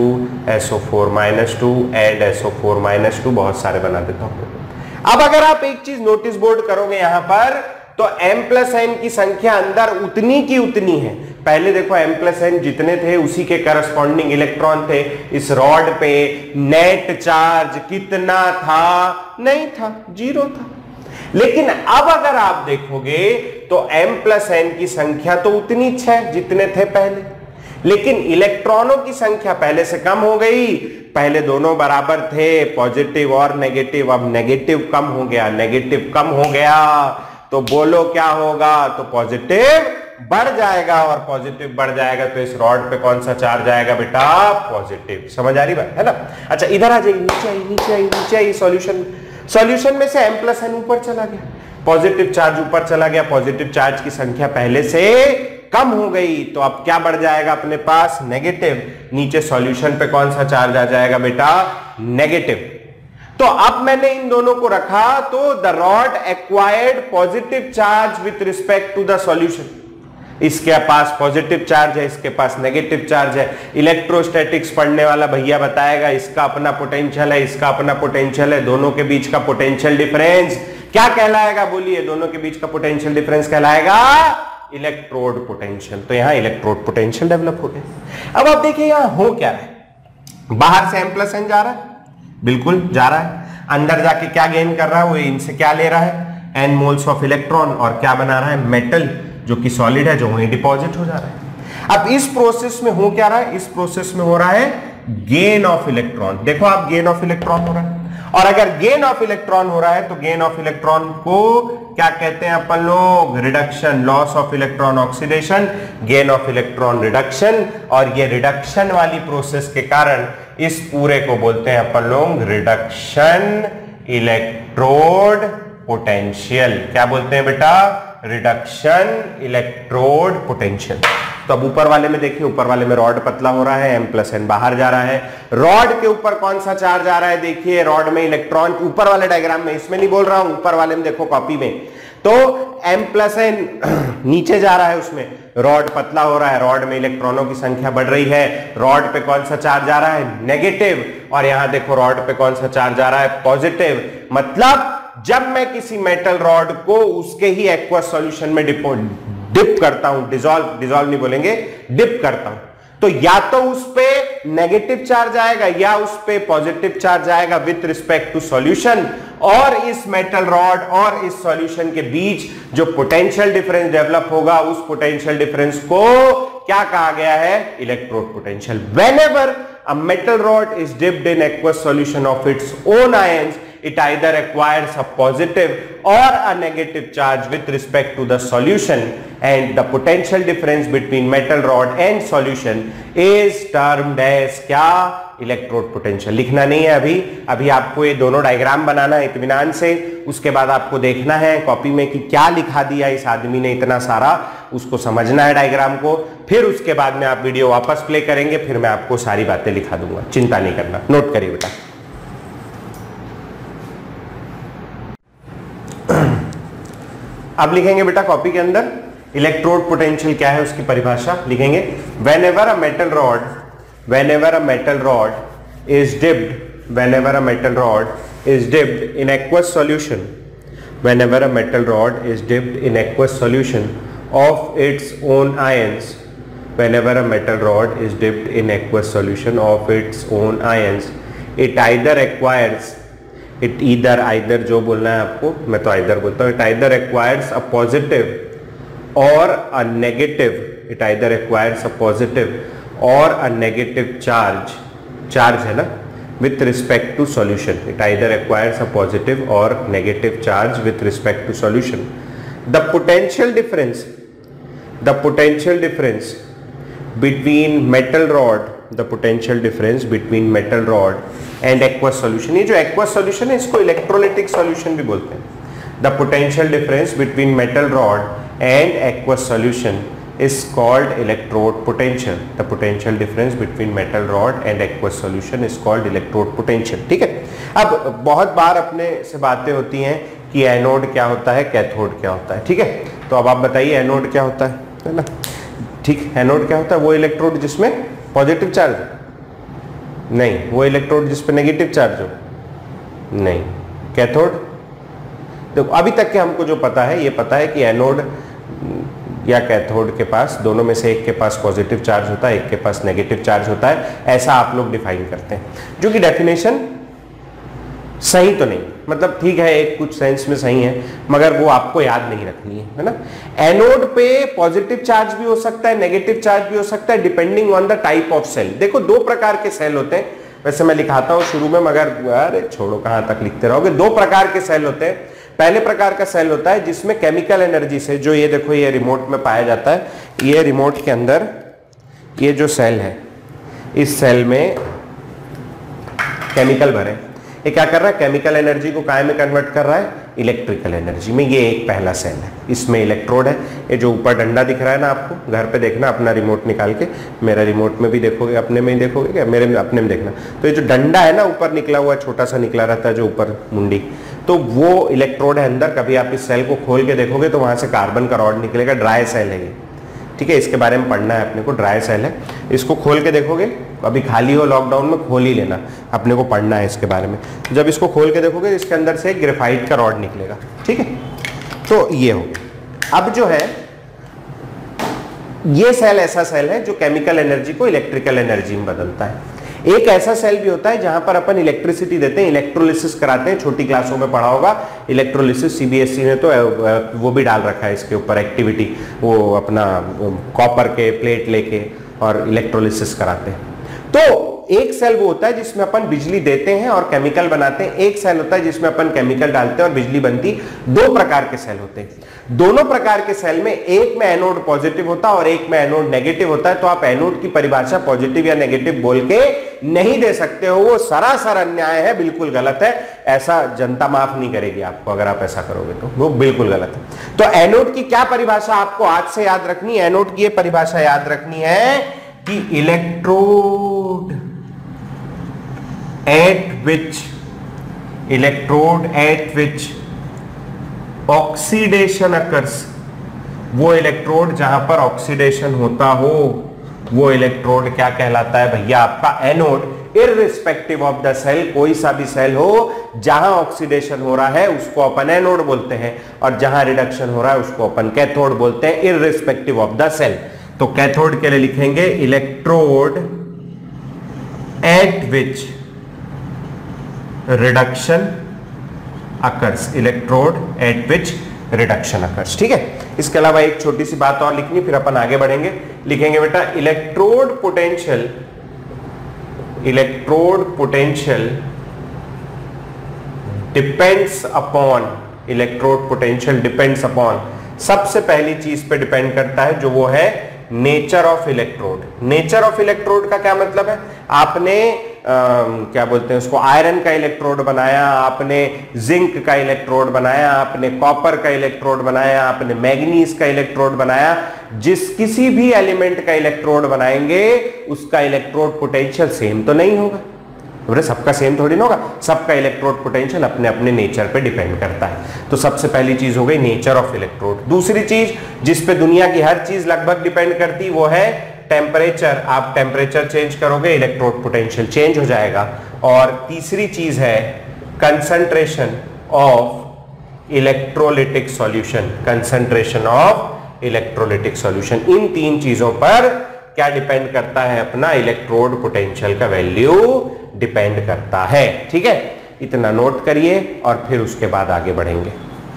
SO4-2 and SO4-2, बहुत सारे बना देता हूं। अब अगर आप एक चीज नोटिस बोर्ड करोगे यहां पर, तो m+n की संख्या अंदर उतनी की उतनी है। पहले देखो m+n जितने थे उसी के करस्पॉन्डिंग इलेक्ट्रॉन थे। इस रॉड पे नेट चार्ज कितना था, नहीं था, 0 था। लेकिन अब अगर आप देखोगे तो m+n की संख्या तो उतनी है जितने थे पहले, लेकिन इलेक्ट्रॉनों की संख्या पहले से कम हो गई। पहले दोनों बराबर थे, पॉजिटिव और नेगेटिव, अब नेगेटिव कम हो गया, नेगेटिव कम हो गया, तो बोलो क्या होगा, तो पॉजिटिव बढ़ जाएगा, और पॉजिटिव बढ़ जाएगा तो इस रॉड पे कौन सा चार्ज आएगा बेटा, पॉजिटिव। समझ आ रही बात है ना। अच्छा, इधर आ जाइए, नीचे आई सॉल्यूशन में से m+n ऊपर चला गया, पॉजिटिव चार्ज ऊपर चला गया, पॉजिटिव चार्ज की संख्या पहले से कम हो गई, तो अब क्या बढ़ जाएगा अपने पास, नेगेटिव। नीचे सॉल्यूशन पे कौन सा चार्ज आ जाएगा बेटा, नेगेटिव। तो अब मैंने इन दोनों को रखा, तो the rod acquired positive charge with respect to the solution. इसके पास पॉजिटिव चार्ज है, इसके पास नेगेटिव चार्ज है। इलेक्ट्रोस्टैटिक्स पढ़ने वाला भैया बताएगा, इसका अपना पोटेंशियल है, इसका अपना पोटेंशियल है, दोनों के बीच का पोटेंशियल डिफरेंस क्या कहलाएगा, बोलिए, दोनों के बीच का पोटेंशियल डिफरेंस कहलाएगा इलेक्ट्रोड पोटेंशियल। तो यहां इलेक्ट्रोड पोटेंशियल डेवलप हो गया। अब आप देखिए यहां हो क्या रहा है, बाहर से m+n जा रहा है, बिल्कुल जा रहा है, अंदर जाके क्या गेन कर रहा है, वो इनसे क्या ले रहा है, n मोल्स ऑफ इलेक्ट्रॉन, और क्या बना रहा है, मेटल, जो कि सॉलिड है, जो वहीं डिपॉजिट हो जा रहा है। अब इस प्रोसेस में हो क्या रहा है, इस प्रोसेस में हो रहा है गेन ऑफ इलेक्ट्रॉन। देखो आप, गेन ऑफ इलेक्ट्रॉन हो रहा है, और अगर गेन ऑफ इलेक्ट्रॉन हो रहा है तो गेन ऑफ इलेक्ट्रॉन को क्या कहते हैं अपन लोग, reduction, loss of electron oxidation, gain of electron reduction. और ये रिडक्शन वाली प्रोसेस के कारण इस पूरे को बोलते हैं अपन लोग रिडक्शन इलेक्ट्रोड पोटेंशियल। क्या बोलते हैं बेटा, रिडक्शन इलेक्ट्रोड पोटेंशियल। तो अब ऊपर वाले में देखिए, ऊपर वाले में रॉड पतला हो रहा है, m+n बाहर जा रहा है, रॉड के ऊपर कौन सा चार्ज आ रहा है, देखिए रॉड में इलेक्ट्रॉन, ऊपर वाले डायग्राम में, इसमें नहीं बोल रहा हूं, ऊपर वाले में देखो कॉपी में, तो m+n नीचे जा रहा है, उसमें रॉड पतला हो रहा है, रॉड में इलेक्ट्रॉनों की संख्या बढ़ रही है, रॉड पे कौन सा चार्ज आ रहा है, नेगेटिव, और यहां देखो रॉड पे कौन सा चार्ज आ रहा है, पॉजिटिव। मतलब जब मैं किसी मेटल रॉड को उसके ही एक्वस सॉल्यूशन में डिप करता हूं, डिसॉल्व नहीं बोलेंगे, डिप करता हूं, तो या तो उस पे नेगेटिव चार्ज आएगा या उस पे पॉजिटिव चार्ज आएगा विथ रिस्पेक्ट टू सॉल्यूशन, और इस मेटल रॉड और इस सॉल्यूशन के बीच जो पोटेंशियल डिफरेंस डेवलप होगा, उस पोटेंशियल डिफरेंस को क्या कहा गया है? Electrode potential. Whenever a metal rod is dipped in aqueous solution of its own ions, it either acquires a positive or a negative charge with respect to the solution, and the potential difference between metal rod and solution is termed as क्या? Electrode potential. लिखना नहीं है अभी आपको ये दोनों diagram बनाना है इत्मीनान से, उसके बाद आपको देखना है कॉपी में कि क्या लिखा दिया इस आदमी ने इतना सारा, उसको समझना है डायग्राम को, फिर उसके बाद में आप वीडियो वापस प्ले करेंगे, फिर मैं आपको सारी बातें लिखा दूंगा, चिंता नहीं करना। नोट करिए बेटा। अब लिखेंगे बेटा कॉपी के अंदर इलेक्ट्रोड पोटेंशियल क्या है, उसकी परिभाषा लिखेंगे। whenever a metal rod is dipped in aqueous solution, whenever a metal rod is dipped in aqueous solution of its own ions, whenever a metal rod is dipped in aqueous solution of its own ions, it either acquires, either जो बोलना है आपको, मैं तो either बोलता हूँ, it either acquires a positive or a negative, it either acquires a positive or a negative charge है ना, with respect to solution, it either acquires a positive or negative charge with respect to solution. The potential difference between metal rod and aqueous solution, ये जो aqueous solution है इसको electrolytic solution भी बोलते हैं। The potential difference between metal rod and aqueous solution is called electrode potential. The potential difference between metal rod and aqueous solution is called electrode potential। ठीक है। अब बहुत बार अपने से बातें होती हैं कि एनोड क्या होता है, कैथोड क्या होता है। ठीक है, तो अब आप बताइए एनोड क्या होता है ना? ठीक, एनोड क्या होता है? वो इलेक्ट्रोड जिसमें पॉजिटिव चार्ज नहीं, वो इलेक्ट्रोड जिसपे नेगेटिव चार्ज हो नहीं। कैथोड, तो अभी तक के हमको जो पता है, ये पता है कि एनोड या कैथोड के पास, दोनों में से एक के पास पॉजिटिव चार्ज होता है, एक के पास नेगेटिव चार्ज होता है, ऐसा आप लोग डिफाइन करते हैं, जो कि डेफिनेशन सही तो नहीं, मतलब ठीक है एक कुछ सेंस में सही है, मगर वो आपको याद नहीं रखनी है ना। एनोड पे पॉजिटिव चार्ज भी हो सकता है, नेगेटिव चार्ज भी हो सकता है, depending on the type of cell. देखो दो प्रकार के सेल होते हैं, वैसे मैं लिखाता हूं शुरू में, मगर अरे छोड़ो कहां तक लिखते रहोगे। दो प्रकार के सेल होते हैं। पहले प्रकार का सेल होता है जिसमें केमिकल एनर्जी से, जो ये देखो ये रिमोट में पाया जाता है, ये रिमोट के अंदर ये जो सेल है, इस सेल में केमिकल भरे, ये क्या कर रहा है? केमिकल एनर्जी को काय में कन्वर्ट कर रहा है? इलेक्ट्रिकल एनर्जी में। ये एक पहला सेल है, इसमें इलेक्ट्रोड है। ये जो ऊपर डंडा दिख रहा है ना, आपको घर पे देखना अपना रिमोट निकाल के, मेरा रिमोट में भी देखोगे, अपने में ही देखोगे क्या? मेरे में, अपने में देखना। तो ये जो डंडा है ना ऊपर निकला हुआ, छोटा सा निकला रहता है जो ऊपर मुंडी, तो वो इलेक्ट्रोड है अंदर। कभी आप इस सेल को खोल के देखोगे तो वहां से कार्बन का रॉड निकलेगा, ड्राई सेल है ये। ठीक है, इसके बारे में पढ़ना है अपने को, ड्राई सेल है। इसको खोल के देखोगे, अभी खाली हो लॉकडाउन में, खोल ही लेना, अपने को पढ़ना है इसके बारे में। जब इसको खोल के देखोगे इसके अंदर से एक ग्रेफाइट का रॉड निकलेगा। ठीक है, तो ये हो गया। अब जो है ये सेल ऐसा सेल है जो केमिकल एनर्जी को इलेक्ट्रिकल एनर्जी में बदलता है। एक ऐसा सेल भी होता है जहां पर अपन इलेक्ट्रिसिटी देते हैं, इलेक्ट्रोलिसिस कराते हैं। छोटी क्लासों में पढ़ा होगा इलेक्ट्रोलिसिस, सीबीएसई ने तो वो भी डाल रखा है इसके ऊपर एक्टिविटी, वो अपना कॉपर के प्लेट लेके और इलेक्ट्रोलिसिस कराते हैं। तो एक सेल वो होता है जिसमें अपन बिजली देते हैं और केमिकल बनाते हैं, एक सेल होता है जिसमें अपन केमिकल डालते हैं और बिजली बनती। दो प्रकार के सेल होते हैं। दोनों प्रकार के सेल में एक में एनोड पॉजिटिव होता है और एक में एनोड नेगेटिव होता है। तो आप एनोड की परिभाषा पॉजिटिव या नेगेटिव बोल के नहीं दे सकते हो, वो सरासर अन्याय है, बिल्कुल गलत है। ऐसा जनता माफ नहीं करेगी आपको अगर आप ऐसा करोगे, तो वो बिल्कुल गलत है। तो एनोड की क्या परिभाषा आपको आज से याद रखनी है? एनोड की ये परिभाषा याद रखनी है कि electrode at which oxidation occurs, वो इलेक्ट्रोड जहां पर ऑक्सीडेशन होता हो वो इलेक्ट्रोड क्या कहलाता है भैया? आपका anode. Irrespective of the cell, कोई सा भी सेल हो जहां ऑक्सीडेशन हो रहा है उसको अपन एनोड बोलते हैं और जहां रिडक्शन हो रहा है उसको अपन कैथोड बोलते हैं, इररिस्पेक्टिव ऑफ द सेल। तो कैथोड के लिए लिखेंगे electrode at which reduction occurs, electrode at which reduction occurs. ठीक है, इसके अलावा एक छोटी सी बात और लिखनी, फिर अपन आगे बढ़ेंगे। लिखेंगे बेटा electrode potential, electrode potential depends upon, electrode potential depends upon, सबसे पहली चीज पे डिपेंड करता है जो वो है nature of electrode. Nature of electrode का क्या मतलब है? आपने क्या बोलते हैं उसको, आयरन का इलेक्ट्रोड बनाया, आपने जिंक का इलेक्ट्रोड बनाया, आपने कॉपर का इलेक्ट्रोड बनाया, आपने मैग्नीज का इलेक्ट्रोड बनाया, जिस किसी भी एलिमेंट का इलेक्ट्रोड बनाएंगे उसका इलेक्ट्रोड पोटेंशियल सेम तो नहीं होगा, बोले सबका सेम थोड़ी ना होगा, सबका इलेक्ट्रोड पोटेंशियल अपने अपने नेचर पे डिपेंड करता है। तो सबसे पहली चीज हो गई नेचर ऑफ इलेक्ट्रोड। दूसरी चीज जिस पे दुनिया की हर चीज लगभग डिपेंड करती वो है टेम्परेचर। आप टेम्परेचर चेंज करोगे इलेक्ट्रोड पोटेंशियल चेंज हो जाएगा। और तीसरी चीज है concentration of electrolytic solution, concentration of electrolytic solution. इन तीन चीजों पर क्या डिपेंड करता है? अपना इलेक्ट्रोड पोटेंशियल का वैल्यू डिपेंड करता है। ठीक है, इतना नोट करिए और फिर उसके बाद आगे बढ़ेंगे।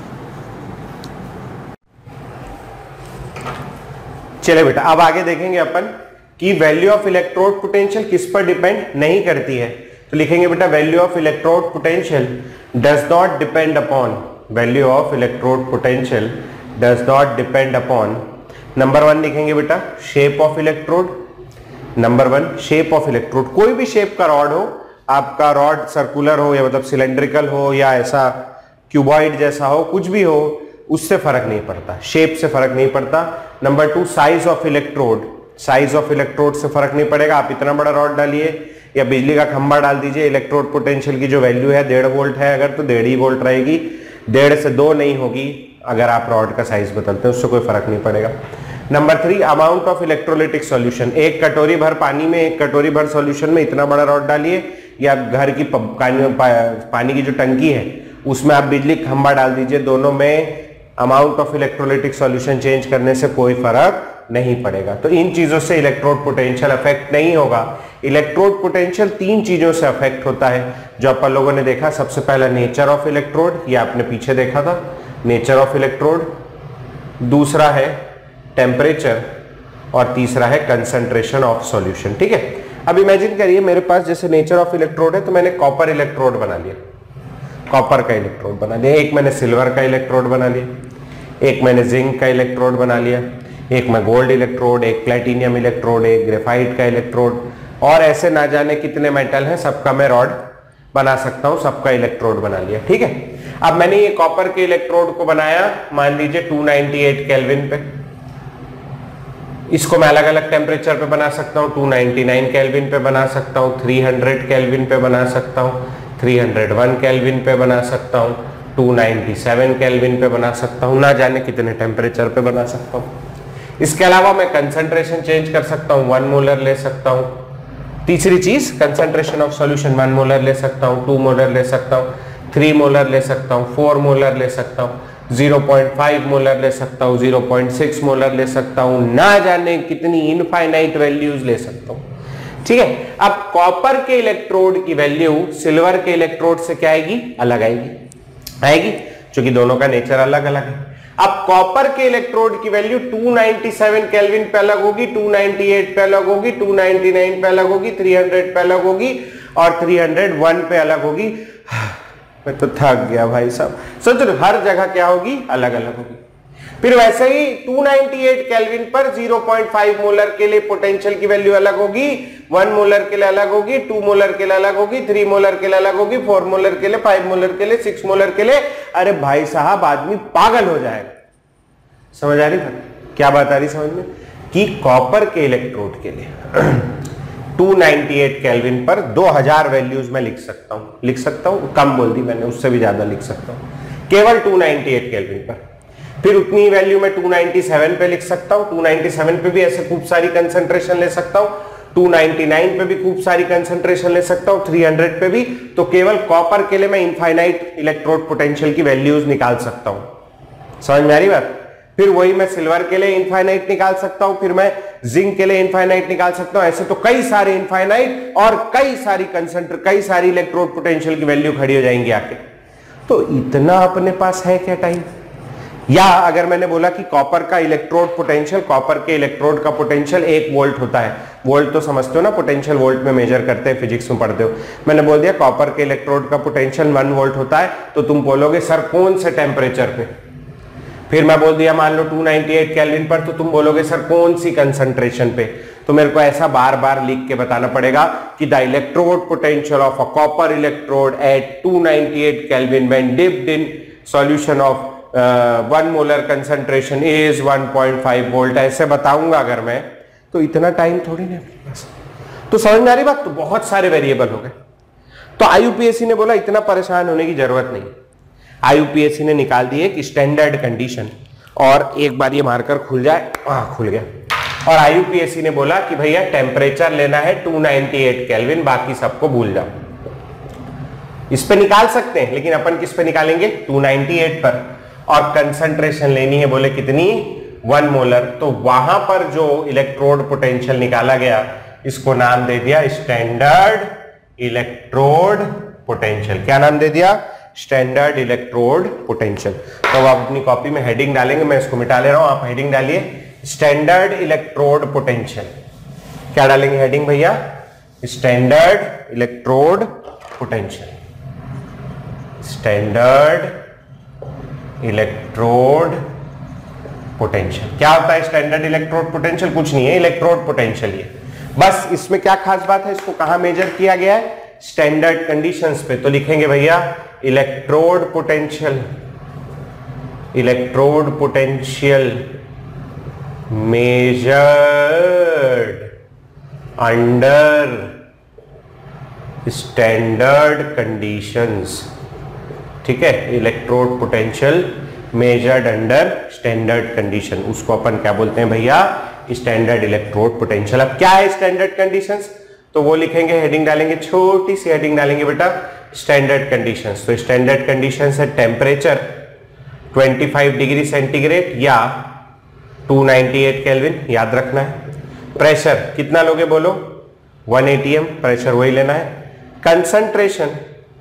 चले बेटा, अब आगे देखेंगे अपन कि वैल्यू ऑफ इलेक्ट्रोड पोटेंशियल किस पर डिपेंड नहीं करती है। तो लिखेंगे बेटा value of electrode potential does not depend upon, value of electrode potential does not depend upon, number one लिखेंगे बेटा shape of electrode. Number one shape of electrode, कोई भी शेप का रॉड हो, आपका रॉड सर्कुलर हो या मतलब सिलेंड्रिकल हो या ऐसा क्यूबॉइड जैसा हो, कुछ भी हो, उससे फर्क नहीं पड़ता, शेप से फर्क नहीं पड़ता। Number two size of electrode, size of electrode से फर्क नहीं पड़ेगा। आप इतना बड़ा रॉड डालिए या बिजली का खंभा डाल दीजिए, इलेक्ट्रोड पोटेंशियल की जो वैल्यू है 1.5 वोल्ट है अगर, तो 1.5 ही वोल्ट रहेगी, 1.5 से 2 नहीं होगी। अगर आप रॉड का साइज बदलते हैं उससे कोई फर्क नहीं पड़ेगा। Number 3 amount of electrolytic solution, एक कटोरी भर पानी में, एक कटोरी भर सॉल्यूशन में इतना बड़ा रॉड डालिए, या घर की पानी की जो टंकी है उसमें आप बिजली खंभा डाल दीजिए, दोनों में amount of electrolytic solution change करने से कोई फर्क नहीं पड़ेगा। तो इन चीजों से इलेक्ट्रोड पोटेंशियल अफेक्ट नहीं होगा। इलेक्ट्रोड पोटेंशियल 3 चीजों से अफेक्ट होता है जो अपन लोगों ने देखा। सबसे पहला नेचर ऑफ इलेक्ट्रोड, ये आपने पीछे देखा था, नेचर ऑफ इलेक्ट्रोड। दूसरा है टेम्परेचर और तीसरा है कंसंट्रेशन ऑफ सॉल्यूशन। ठीक है, अब इमेजिन करिए मेरे पास जैसे नेचर ऑफ इलेक्ट्रोड है, तो मैंने कॉपर इलेक्ट्रोड बना लिया, कॉपर का इलेक्ट्रोड बना लिया, एक मैंने सिल्वर का इलेक्ट्रोड बना लिया, एक मैंने जिंक का इलेक्ट्रोड बना लिया, एक में गोल्ड इलेक्ट्रोड, एक प्लेटिनियम इलेक्ट्रोड, एक ग्रेफाइट का इलेक्ट्रोड, और ऐसे ना जाने कितने मेटल हैं, सबका मैं रॉड बना सकता हूं, सबका इलेक्ट्रोड बना लिया। ठीक है, अब मैंने ये कॉपर के इलेक्ट्रोड को बनाया मान लीजिए 298 केल्विन पे, इसको मैं अलग अलग टेम्परेचर पे बना सकता हूँ, 299 केल्विन पे बना सकता हूँ, 300 केल्विन पे बना सकता हूँ, 301 केल्विन पे बना सकता हूँ, 297 केल्विन पे बना सकता हूँ, ना जाने कितने टेम्परेचर पे बना सकता हूँ। इसके अलावा मैं कंसंट्रेशन चेंज कर सकता हूँ, 1 मोलर ले सकता हूँ। तीसरी चीज कंसंट्रेशन ऑफ सॉल्यूशन 1 मोलर ले सकता हूँ, 2 मोलर ले सकता हूँ, 3 मोलर ले सकता हूँ, 4 मोलर ले सकता हूँ, 0.5 मोलर ले सकता हूँ, 0.6 मोलर ले सकता हूँ, ना जाने कितनी इनफाइनाइट वैल्यूज ले सकता हूँ। ठीक है, अब कॉपर के इलेक्ट्रोड की वैल्यू सिल्वर के इलेक्ट्रोड से क्या आएगी? अलग आएगी, क्योंकि दोनों का नेचर अलग अलग है। अब कॉपर के इलेक्ट्रोड की वैल्यू 297 केल्विन पे अलग होगी, 298 पे अलग होगी, 299 पे अलग होगी, 300 पे अलग होगी और 301 पे अलग होगी। मैं तो थक गया भाई साहब, सोच रहे हर जगह क्या होगी? अलग अलग होगी। फिर वैसे ही 298 केल्विन पर 0.5 मोलर के लिए पोटेंशियल की वैल्यू अलग होगी, 1 मोलर के लिए अलग होगी, 2 मोलर के लिए अलग होगी, 3 मोलर के लिए अलग होगी, 4 मोलर के लिए, 5 मोलर के लिए, 6 मोलर के लिए। अरे भाई साहब आदमी पागल हो जाएगा। समझ आ रही था क्या बात आ रही समझ में? कि कॉपर के इलेक्ट्रोड के लिए 298 केल्विन पर 2000 वैल्यूज में लिख सकता हूं, कम बोल दी मैंने, उससे भी ज्यादा लिख सकता हूं केवल 298 केल्विन पर। फिर उतनी वैल्यू मैं 297 पे लिख सकता हूं, 297 पे भी ऐसे खूब सारी कंसंट्रेशन ले सकता हूं, 299 पे भी खूब सारी कंसंट्रेशन ले सकता हूं, 300 पे भी। तो केवल कॉपर के लिए मैं इनफाइनाइट इलेक्ट्रोड पोटेंशियल की वैल्यूज निकाल सकता हूं। समझ में आ रही बात? फिर वही मैं सिल्वर के लिए इनफाइनाइट निकाल सकता हूं, फिर मैं जिंक के लिए इनफाइनाइट निकाल सकता हूं। ऐसे तो कई सारे इनफाइनाइट और कई सारी इलेक्ट्रोड पोटेंशियल की वैल्यू खड़ी हो जाएंगी आके। तो इतना अपने पास है क्या टाइम? या अगर मैंने बोला कि कॉपर का इलेक्ट्रोड पोटेंशियल, कॉपर के इलेक्ट्रोड का पोटेंशियल 1 वोल्ट होता है। वोल्ट तो समझते हो ना, पोटेंशियल वोल्ट में मेजर करते हैं, फिजिक्स में पढ़ते हो। मैंने बोल दिया कॉपर के इलेक्ट्रोड का पोटेंशियल 1 वोल्ट होता है, तो तुम बोलोगे सर कौन से टेम्परेचर पे? फिर मैं बोल दिया मान लो 298 केल्विन पर, तो तुम बोलोगे सर कौन सी कंसंट्रेशन पे? तो मेरे को ऐसा बार बार लिख के बताना पड़ेगा कि the electrode potential of a copper electrode at 298 kelvin when dipped in solution of 1 molar concentration is 1.5 volt. ऐसे बताऊंगा अगर मैं, तो इतना टाइम थोड़ी ना अपने पास। तो समझ में आ रही बात? तो बहुत सारे वेरिएबल हो गए। तो आईयूपीएससी ने बोला इतना परेशान होने की जरूरत नहीं। आईयूपीएससी ने निकाल दी एक स्टैंडर्ड कंडीशन, और एक बार ये मार्कर खुल जाए, खुल गया। और आईयूपीएससी ने बोला कि भैया टेम्परेचर लेना है 298 केल्विन, बाकी सबको भूल जाओ। इस पे निकाल सकते हैं, लेकिन अपन किस पे निकालेंगे? 298 पर। और कंसंट्रेशन लेनी है, बोले कितनी? 1 मोलर। तो वहां पर जो इलेक्ट्रोड पोटेंशियल निकाला गया, इसको नाम दे दिया स्टैंडर्ड इलेक्ट्रोड पोटेंशियल। क्या नाम दे दिया? Standard electrode potential. तो अब आप अपनी कॉपी में हेडिंग डालेंगे, मैं इसको मिटा ले रहा हूं, आप हेडिंग डालिए स्टैंडर्ड इलेक्ट्रोड पोटेंशियल। क्या डालेंगे हेडिंग भैया? Standard electrode potential. Standard electrode potential. क्या होता है स्टैंडर्ड इलेक्ट्रोड पोटेंशियल? कुछ नहीं है, इलेक्ट्रोड पोटेंशियल ये। बस इसमें क्या खास बात है, इसको कहां मेजर किया गया है? स्टैंडर्ड कंडीशंस पे। तो लिखेंगे भैया electrode potential, electrode potential measured under standard conditions. ठीक है, electrode potential measured under standard condition, उसको अपन क्या बोलते हैं भैया? Standard electrode potential. अब क्या है स्टैंडर्ड कंडीशंस? तो वो लिखेंगे, हेडिंग डालेंगे, छोटी सी हेडिंग डालेंगे बेटा, स्टैंडर्ड कंडीशंस। तो स्टैंडर्ड कंडीशंस है टेम्परेचर 25 डिग्री सेंटीग्रेड या 298 केल्विन, याद रखना है। प्रेशर कितना लोगे बोलो? 1 atm, प्रेशर वही लेना है। Concentration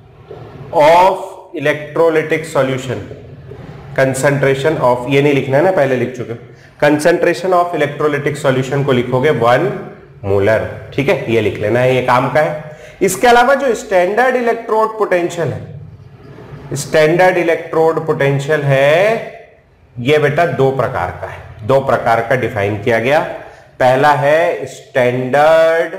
of electrolytic solution, concentration of, ये नहीं लिखना है ना, पहले लिख चुके। कंसंट्रेशन ऑफ इलेक्ट्रोलिटिक सॉल्यूशन को लिखोगे 1 मोलर। ठीक है, ये लिख लेना है, ये काम का है। इसके अलावा जो स्टैंडर्ड इलेक्ट्रोड पोटेंशियल है, स्टैंडर्ड इलेक्ट्रोड पोटेंशियल है, ये बेटा 2 प्रकार का है। 2 प्रकार का डिफाइन किया गया। पहला है standard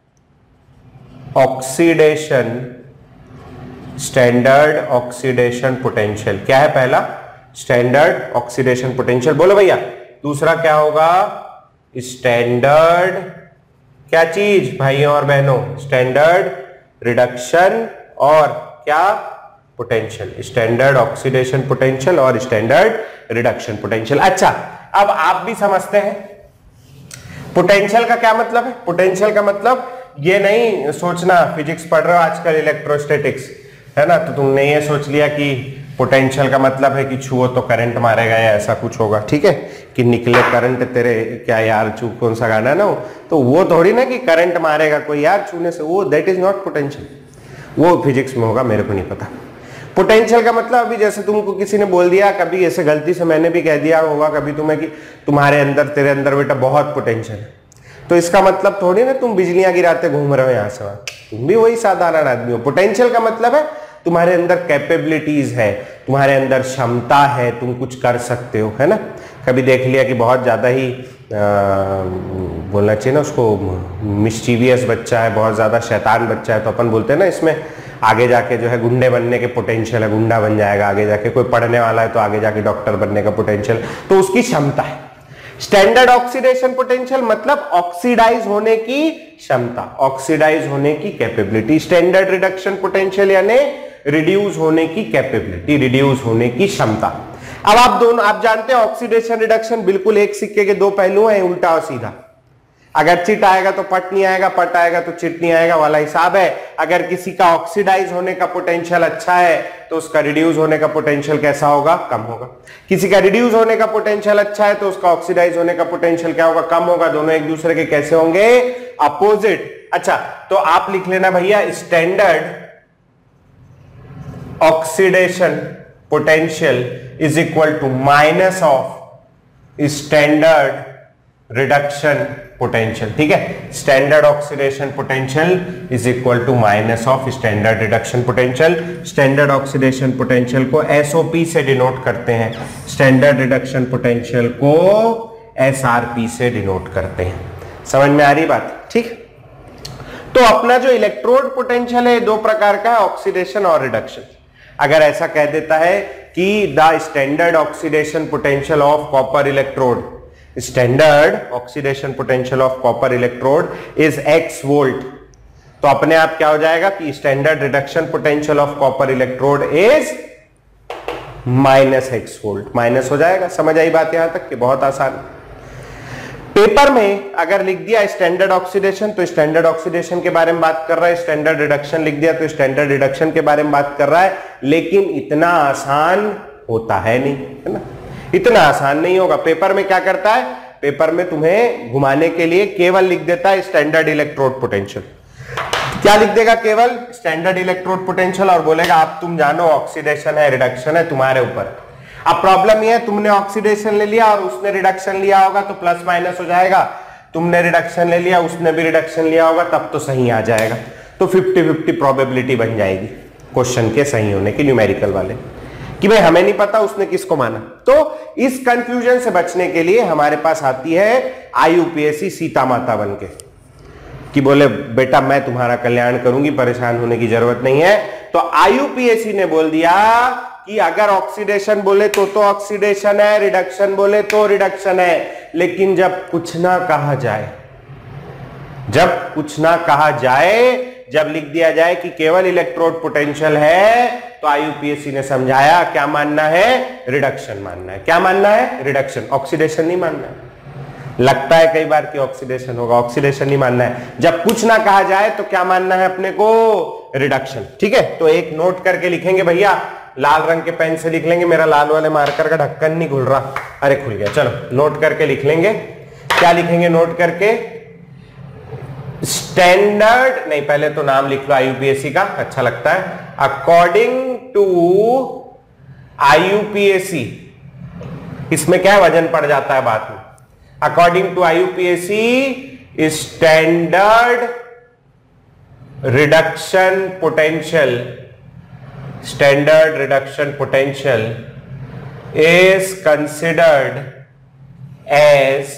oxidation, standard oxidation potential. क्या है पहला? Standard oxidation potential. बोलो भैया। दूसरा क्या होगा? स्टैंडर्ड क्या चीज भाइयों और बहनों? स्टैंडर्ड रिडक्शन और क्या? पोटेंशियल। स्टैंडर्ड ऑक्सीडेशन पोटेंशियल और स्टैंडर्ड रिडक्शन पोटेंशियल। अच्छा, अब आप भी समझते हैं पोटेंशियल का क्या मतलब है। पोटेंशियल का मतलब ये नहीं सोचना, फिजिक्स पढ़ रहे हो आजकल, इलेक्ट्रोस्टैटिक्स है ना, तो तुमने ये सोच लिया कि पोटेंशियल का मतलब है कि छुओ तो करंट मारेगा या ऐसा कुछ होगा। ठीक है, कि निकले करंट तेरे, क्या यार कौन सा गाना है ना, तो वो थोड़ी ना कि करंट मारेगा कोई यार छूने से, वो दैट इज नॉट पोटेंशियल। वो फिजिक्स में होगा, मेरे को नहीं पता। पोटेंशियल का मतलब अभी जैसे तुमको किसी ने बोल दिया, कभी ऐसे गलती से मैंने भी कह दिया होगा कभी तुम्हें कि तुम्हारे अंदर, तेरे अंदर बेटा बहुत पोटेंशियल है, तो इसका मतलब थोड़ी ना तुम बिजलियां गिराते घूम रहे हो यहाँ से वहां, तुम भी वही साधारण आदमी हो। पोटेंशियल का मतलब है तुम्हारे अंदर कैपेबिलिटीज है, तुम्हारे अंदर क्षमता है, तुम कुछ कर सकते हो, है ना। कभी देख लिया कि बहुत ज्यादा ही बोलना चाहिए ना उसको, मिस्चीवियस बच्चा है, बहुत ज्यादा शैतान बच्चा है, तो अपन बोलते हैं ना इसमें आगे जाके जो है गुंडे बनने के पोटेंशियल है, गुंडा बन जाएगा आगे जाके। कोई पढ़ने वाला है तो आगे जाके डॉक्टर बनने का पोटेंशियल, तो उसकी क्षमता है। स्टैंडर्ड ऑक्सीडेशन पोटेंशियल मतलब ऑक्सीडाइज होने की क्षमता, ऑक्सीडाइज होने की कैपेबिलिटी। स्टैंडर्ड रिडक्शन पोटेंशियल यानी रिड्यूस होने की कैपेबिलिटी, रिड्यूस होने की क्षमता। अब आप जानते हैं ऑक्सीडेशन रिडक्शन बिल्कुल एक सिक्के के दो पहलू हैं, उल्टा और सीधा। अगर चिट आएगा तो पट नहीं आएगा, पट आएगा तो चिट नहीं आएगा वाला हिसाब है। अगर किसी का ऑक्सीडाइज होने का पोटेंशियल अच्छा है तो उसका रिड्यूस होने का पोटेंशियल कैसा होगा, कम होगा। किसी का रिड्यूस होने का पोटेंशियल अच्छा है तो उसका ऑक्सीडाइज होने का पोटेंशियल क्या होगा, कम होगा। दोनों एक दूसरे के कैसे होंगे, अपोजिट। अच्छा, तो आप लिख लेना भैया standard oxidation potential is equal to minus of standard reduction potential. ठीक है, standard oxidation potential is equal to minus of standard reduction potential. Standard oxidation potential को एसओपी से डिनोट करते हैं, स्टैंडर्ड रिडक्शन पोटेंशियल को एसआरपी से denote करते हैं। समझ में आ रही बात? ठीक। तो अपना जो इलेक्ट्रोड पोटेंशियल है दो प्रकार का है, ऑक्सीडेशन और रिडक्शन। अगर ऐसा कह देता है कि the standard oxidation potential of copper electrode, standard oxidation potential of copper electrode is x volt, तो अपने आप क्या हो जाएगा कि standard reduction potential of copper electrode is -x volt, minus हो जाएगा। समझ आई बात यहां तक कि बहुत आसान। पेपर में अगर लिख दिया स्टैंडर्ड ऑक्सीडेशन तो स्टैंडर्ड ऑक्सीडेशन के बारे में बात कर रहा है, स्टैंडर्ड रिडक्शन लिख दिया तो स्टैंडर्ड रिडक्शन के बारे में बात कर रहा है, लेकिन इतना आसान होता है नहीं, है ना, इतना आसान नहीं होगा। पेपर में क्या करता है, पेपर में तुम्हें घुमाने के लिए केवल लिख देता है स्टैंडर्ड इलेक्ट्रोड पोटेंशियल। क्या लिख देगा, केवल स्टैंडर्ड इलेक्ट्रोड पोटेंशियल, और बोलेगा आप तुम जानो ऑक्सीडेशन है रिडक्शन है तुम्हारे ऊपर। अब प्रॉब्लम यह है तुमने ऑक्सीडेशन ले लिया और उसने रिडक्शन लिया होगा तो प्लस माइनस हो जाएगा, तुमने रिडक्शन ले लिया उसने भी रिडक्शन लिया होगा तब तो सही आ जाएगा। तो 50-50 प्रोबेबिलिटी बन जाएगी क्वेश्चन के सही होने की, न्यूमेरिकल वाले, कि भाई हमें नहीं पता उसने किसको माना। तो इस कंफ्यूजन से बचने के लिए हमारे पास आती है आईयूपीएसी सीता माता बनके, कि बोले बेटा मैं तुम्हारा कल्याण करूंगी, परेशान होने की जरूरत नहीं है। तो आईयूपीएसी ने बोल दिया कि अगर ऑक्सीडेशन बोले तो ऑक्सीडेशन है, रिडक्शन बोले तो रिडक्शन है, लेकिन जब कुछ ना कहा जाए, जब कुछ ना कहा जाए, जब लिख दिया जाए कि केवल इलेक्ट्रोड पोटेंशियल है, तो आईयूपीएसी ने समझाया क्या मानना है, रिडक्शन मानना है। क्या मानना है, रिडक्शन, ऑक्सीडेशन नहीं मानना है। लगता है कई बार कि ऑक्सीडेशन होगा, ऑक्सीडेशन नहीं मानना है। जब कुछ ना कहा जाए तो क्या मानना है अपने को, रिडक्शन। ठीक है, तो एक नोट करके लिखेंगे भैया, लाल रंग के पेन से लिख लेंगे, मेरा लाल वाले मार्कर का ढक्कन नहीं खुल रहा, अरे खुल गया, चलो नोट करके लिख लेंगे। क्या लिखेंगे नोट करके, स्टैंडर्ड, नहीं पहले तो नाम लिख लो आईयूपीएसी का, अच्छा लगता है। अकॉर्डिंग टू आईयूपीएसी, इसमें क्या वजन पड़ जाता है बात में। According to IUPAC standard reduction potential, standard reduction potential is considered as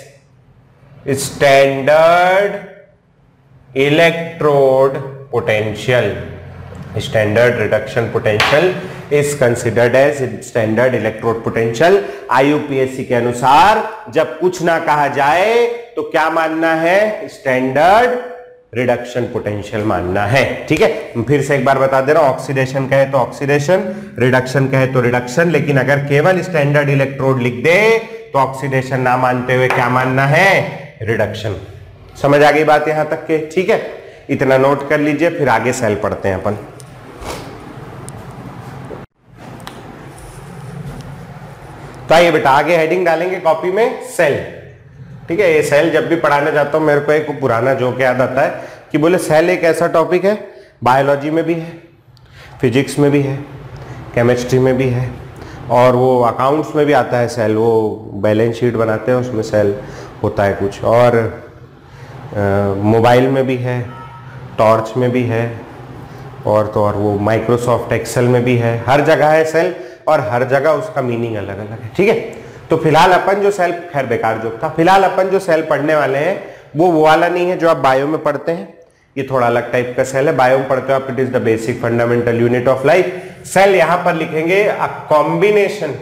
standard electrode potential. Standard reduction potential is considered as standard electrode potential. IUPAC के अनुसार जब कुछ ना कहा जाए तो क्या मानना है, स्टैंडर्ड रिडक्शन पोटेंशियल मानना है। ठीक है, फिर से एक बार बता दे रहा हूं, ऑक्सीडेशन कहे तो ऑक्सीडेशन, रिडक्शन कहे तो रिडक्शन, लेकिन अगर केवल स्टैंडर्ड इलेक्ट्रोड लिख दे तो ऑक्सीडेशन ना मानते हुए क्या मानना है, रिडक्शन। समझ आ गई बात यहां तक के? ठीक है, इतना नोट कर लीजिए, फिर आगे सेल पढ़ते हैं अपन। तो आइए बेटा आगे हेडिंग डालेंगे कॉपी में, सेल। ठीक है, ये सेल जब भी पढ़ाने जाता हूं मेरे को एक पुराना जोक याद आता है कि बोले सेल एक ऐसा टॉपिक है, बायोलॉजी में भी है, फिजिक्स में भी है, केमिस्ट्री में भी है, और वो अकाउंट्स में भी आता है सेल। वो बैलेंस शीट बनाते हैं उसमें सेल होता है कुछ, और मोबाइल में भी है, टॉर्च में भी है, और तो और वो माइक्रोसॉफ्ट एक्सेल में भी है। हर जगह है सेल, और हर जगह उसका मीनिंग अलग अलग है। ठीक है, तो फिलहाल अपन जो सेल, खैर बेकार जोक था, फिलहाल अपन जो सेल पढ़ने वाले हैं वो वाला नहीं है जो आप बायो में पढ़ते हैं, ये थोड़ा अलग टाइप का सेल है। बायो में पढ़ते हो आप, it is the basic fundamental unit of life. Cell यहां पर लिखेंगे a combination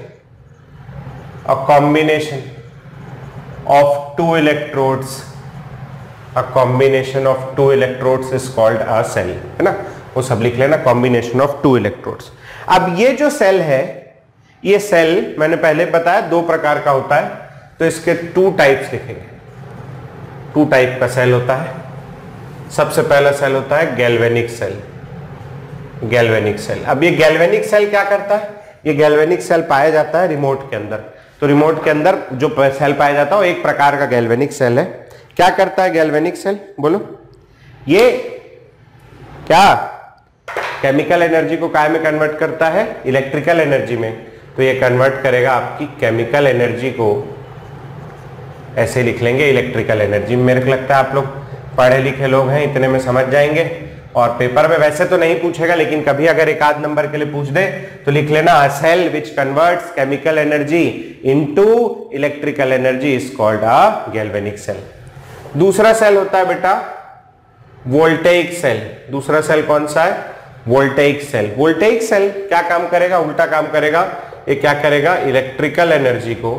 of two electrodes, a combination of two electrodes is called a cell, है ना, वो सब लिख लेना, कॉम्बिनेशन ऑफ टू इलेक्ट्रोड्स। अब ये जो सेल है, ये सेल मैंने पहले बताया दो प्रकार का होता है, तो इसके टू टाइप्स लिखेंगे। टू टाइप का सेल होता है। सबसे पहला सेल होता है गैल्वेनिक सेल। गैल्वेनिक सेल, अब ये गैल्वेनिक सेल क्या करता है? ये गैल्वेनिक सेल पाया जाता है रिमोट के अंदर। तो रिमोट के अंदर जो सेल पाया जाता है वो एक प्रकार का गैल्वेनिक सेल है। क्या करता है गैल्वेनिक सेल? बोलो। ये क्या केमिकल एनर्जी को काय में कन्वर्ट करता है? इलेक्ट्रिकल एनर्जी में। तो ये कन्वर्ट करेगा आपकी केमिकल एनर्जी को, ऐसे लिख लेंगे इलेक्ट्रिकल एनर्जी। मेरे को लगता है आप लोग पढ़े लिखे लोग हैं, इतने में समझ जाएंगे। और पेपर में वैसे तो नहीं पूछेगा, लेकिन कभी अगर एक आध नंबर के लिए पूछ दे तो लिख लेना, a cell which converts chemical energy into electrical energy is called a galvanic cell. दूसरा सेल होता है बेटा वोल्टेइक सेल। दूसरा सेल कौन सा है? Voltaic cell. वोल्टेइक सेल क्या काम करेगा? उल्टा काम करेगा। ये क्या करेगा? इलेक्ट्रिकल एनर्जी को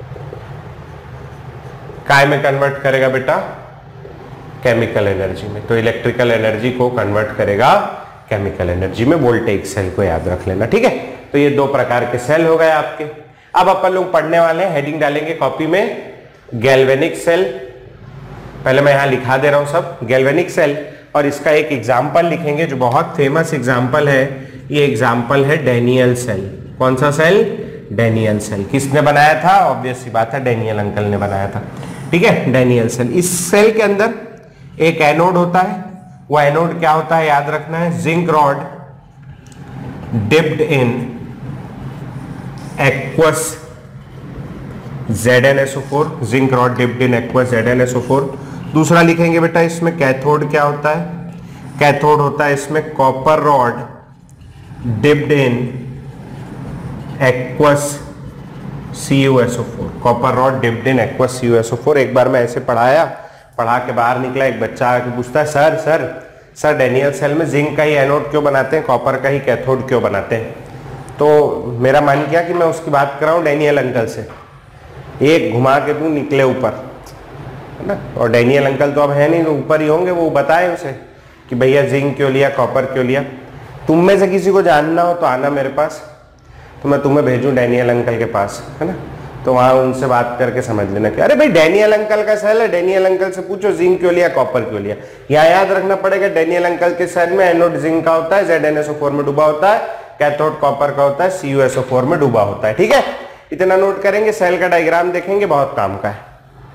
काय में कन्वर्ट करेगा बेटा? केमिकल एनर्जी में। तो इलेक्ट्रिकल एनर्जी को कन्वर्ट करेगा केमिकल एनर्जी में। वोल्टेइक सेल को याद रख लेना, ठीक है। तो ये दो प्रकार के सेल हो गए आपके। अब अपन लोग पढ़ने वाले हैं, हेडिंग डालेंगे कॉपी में, गैल्वेनिक सेल। पहले मैं यहां लिखा दे रहा हूं सब, गैल्वेनिक सेल, और इसका एक एग्जाम्पल लिखेंगे जो बहुत फेमस एग्जाम्पल है। ये एग्जाम्पल है डैनियल सेल। कौन सा सेल? Daniel cell. किसने बनाया था? ऑब्वियस सी बात है, डैनियल अंकल ने बनाया था, ठीक है। Daniel cell. इस सेल के अंदर एक एनोड होता है। वो एनोड क्या होता है याद रखना है, zinc rod dipped in aqueous ZnSO4। Zinc rod dipped in aqueous ZnSO4। दूसरा लिखेंगे बेटा इसमें कैथोड क्या होता है? कैथोड होता है इसमें copper rod dipped in aqueous CuSO4। Copper rod dipped in aqueous CuSO4। एक बार मैं ऐसे पढ़ा के बाहर निकला, एक बच्चा आके पूछता है, सर डैनियल सेल में जिंक का ही एनोड क्यों बनाते हैं, कॉपर का ही कैथोड क्यों बनाते हैं? तो मेरा मन किया कि मैं उसकी बात कराऊं डैनियल अंकल से। एक घुमा के तू निकले ऊपर, है ना। और डैनियल अंकल तो अब है नहीं, ऊपर ही होंगे, वो बताए उसे कि भैया जिंक क्यों लिया, कॉपर क्यों लिया। तुम में से किसी को जानना हो तो आना मेरे पास, तो मैं तुम्हें भेजूं डैनियल अंकल के पास, है ना। तो वहां उनसे बात करके समझ लेना कि अरे भाई डैनियल अंकल का सेल है, डैनियल अंकल से पूछो जिंक क्यों लिया, कॉपर क्यों लिया। यहाँ याद रखना पड़ेगा, डैनियल अंकल के सेल में एनोड जिंक का होता है, ZnSO4 में डूबा होता है, कैथोड कॉपर का होता है, CuSO4 में डूबा होता है, ठीक है। इतना नोट करेंगे, सेल का डायग्राम देखेंगे, बहुत काम का है।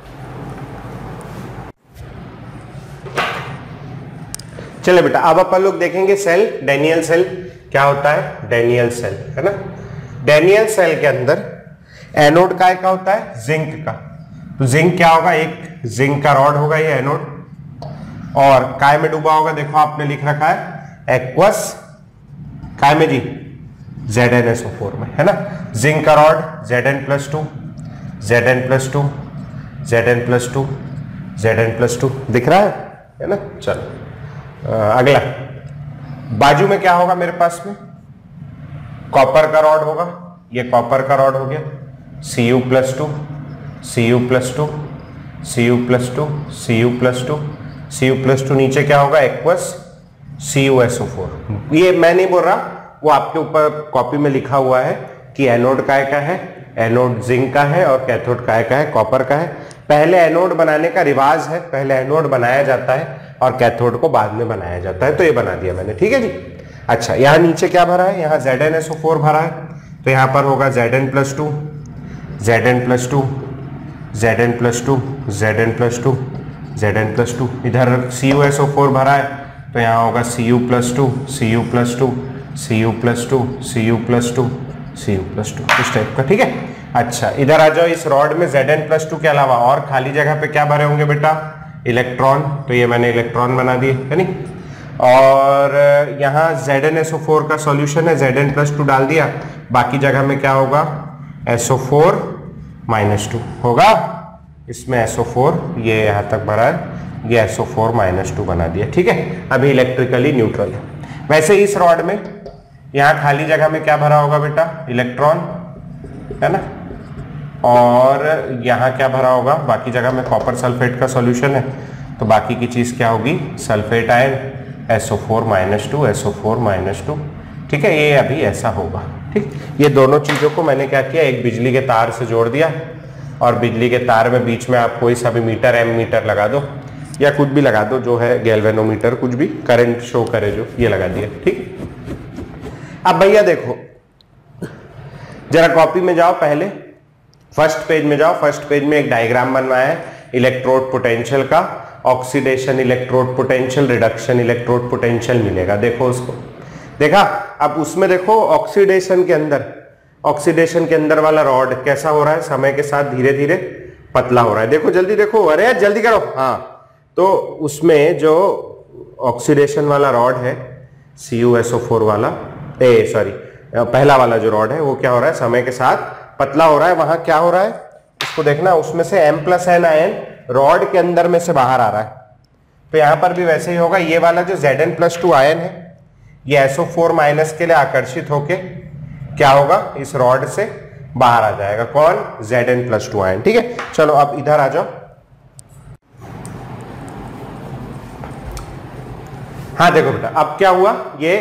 चले बेटा, अब अपन लोग देखेंगे सेल, डैनियल सेल क्या होता है। डैनियल सेल, है ना। डैनियल सेल के अंदर एनोड काय का होता है? जिंक का। तो जिंक क्या होगा? एक जिंक का रॉड होगा ये एनोड, और काय में डूबा होगा, देखो आपने लिख रखा है एक्वस काय में जी, ZnSO4 में, है ना। जिंक का rod Zn+2 Zn+2 Zn+2 Zn+2 दिख रहा है ना। चलो अगला, बाजू में क्या होगा मेरे पास में? कॉपर का रॉड होगा, ये कॉपर का रॉड हो गया, Cu+2 Cu+2 Cu+2 Cu+2 Cu+2। नीचे क्या होगा? Aqueous CuSO4। ये मैं नहीं बोल रहा, वो आपके ऊपर कॉपी में लिखा हुआ है कि एनोड काय का है, एनोड जिंक का है, और कैथोड काय का है, कॉपर का है। पहले एनोड बनाने का रिवाज है, पहले एनोड बनाया जाता है और कैथोड को बाद में बनाया जाता है। तो ये बना दिया मैंने, ठीक है जी। अच्छा, यहाँ नीचे क्या भरा है? यहाँ ZnSO4 भरा है, तो यहाँ पर होगा Zn+2 Zn+2 Zn+2 Zn+2 Zn+2। इधर CuSO4 भरा है, तो यहाँ होगा Cu+2 Cu+2 Cu+2 Cu+2 Cu+2, इस टाइप का, ठीक है। अच्छा, इधर आ जाओ, इस रॉड में Zn+2 के अलावा और खाली जगह पे क्या भरे होंगे बेटा? इलेक्ट्रॉन। तो ये मैंने इलेक्ट्रॉन बना दिए, है नहीं। और यहाँ ZnSO4 का सॉल्यूशन है, Zn+2 डाल दिया, बाकी जगह में क्या होगा? SO4-2 होगा। इसमें SO4 ये यहाँ तक भरा है, ये SO4-2 बना दिया, ठीक है। अभी इलेक्ट्रिकली न्यूट्रल है। वैसे इस रॉड में यहाँ खाली जगह में क्या भरा होगा बेटा? इलेक्ट्रॉन, है ना। और यहाँ क्या भरा होगा? बाकी जगह में कॉपर सल्फेट का सॉल्यूशन है, तो बाकी की चीज क्या होगी? सल्फेट आयन, SO4-2 SO4-2, ठीक है। ये अभी ऐसा होगा, ठीक। ये दोनों चीजों को मैंने क्या किया? एक बिजली के तार से जोड़ दिया, और बिजली के तार में बीच में आप कोई सा भी मीटर, एम मीटर लगा दो या कुछ भी लगा दो, जो है गैल्वेनोमीटर, कुछ भी करंट शो करे जो, ये लगा दिया। ठीक। अब भैया देखो जरा कॉपी में जाओ, पहले फर्स्ट पेज में जाओ। फर्स्ट पेज में एक डायग्राम बनवाया है इलेक्ट्रोड पोटेंशियल का। Oxidation electrode potential, reduction electrode potential मिलेगा। देखो उसको, देखा? अब उसमें देखो ऑक्सीडेशन के अंदर वाला रॉड कैसा हो रहा है, समय के साथ धीरे धीरे पतला हो रहा है। देखो जल्दी देखो, अरे जल्दी करो। हाँ, तो उसमें जो ऑक्सीडेशन वाला रॉड है CuSO4 वाला, पहला वाला जो रॉड है वो क्या हो रहा है, समय के साथ पतला हो रहा है। वहां क्या हो रहा है इसको देखना, उसमें से M+N आयन रॉड के अंदर में से बाहर आ रहा है। तो यहां पर भी वैसे ही होगा। ये वाला जो Zn+2 आयन है ये SO4- के लिए आकर्षित होके क्या होगा, इस रॉड से बाहर आ जाएगा। कौन? Zn+2 ion. ठीक है, चलो अब इधर आ जाओ। हाँ देखो बेटा, अब क्या हुआ, ये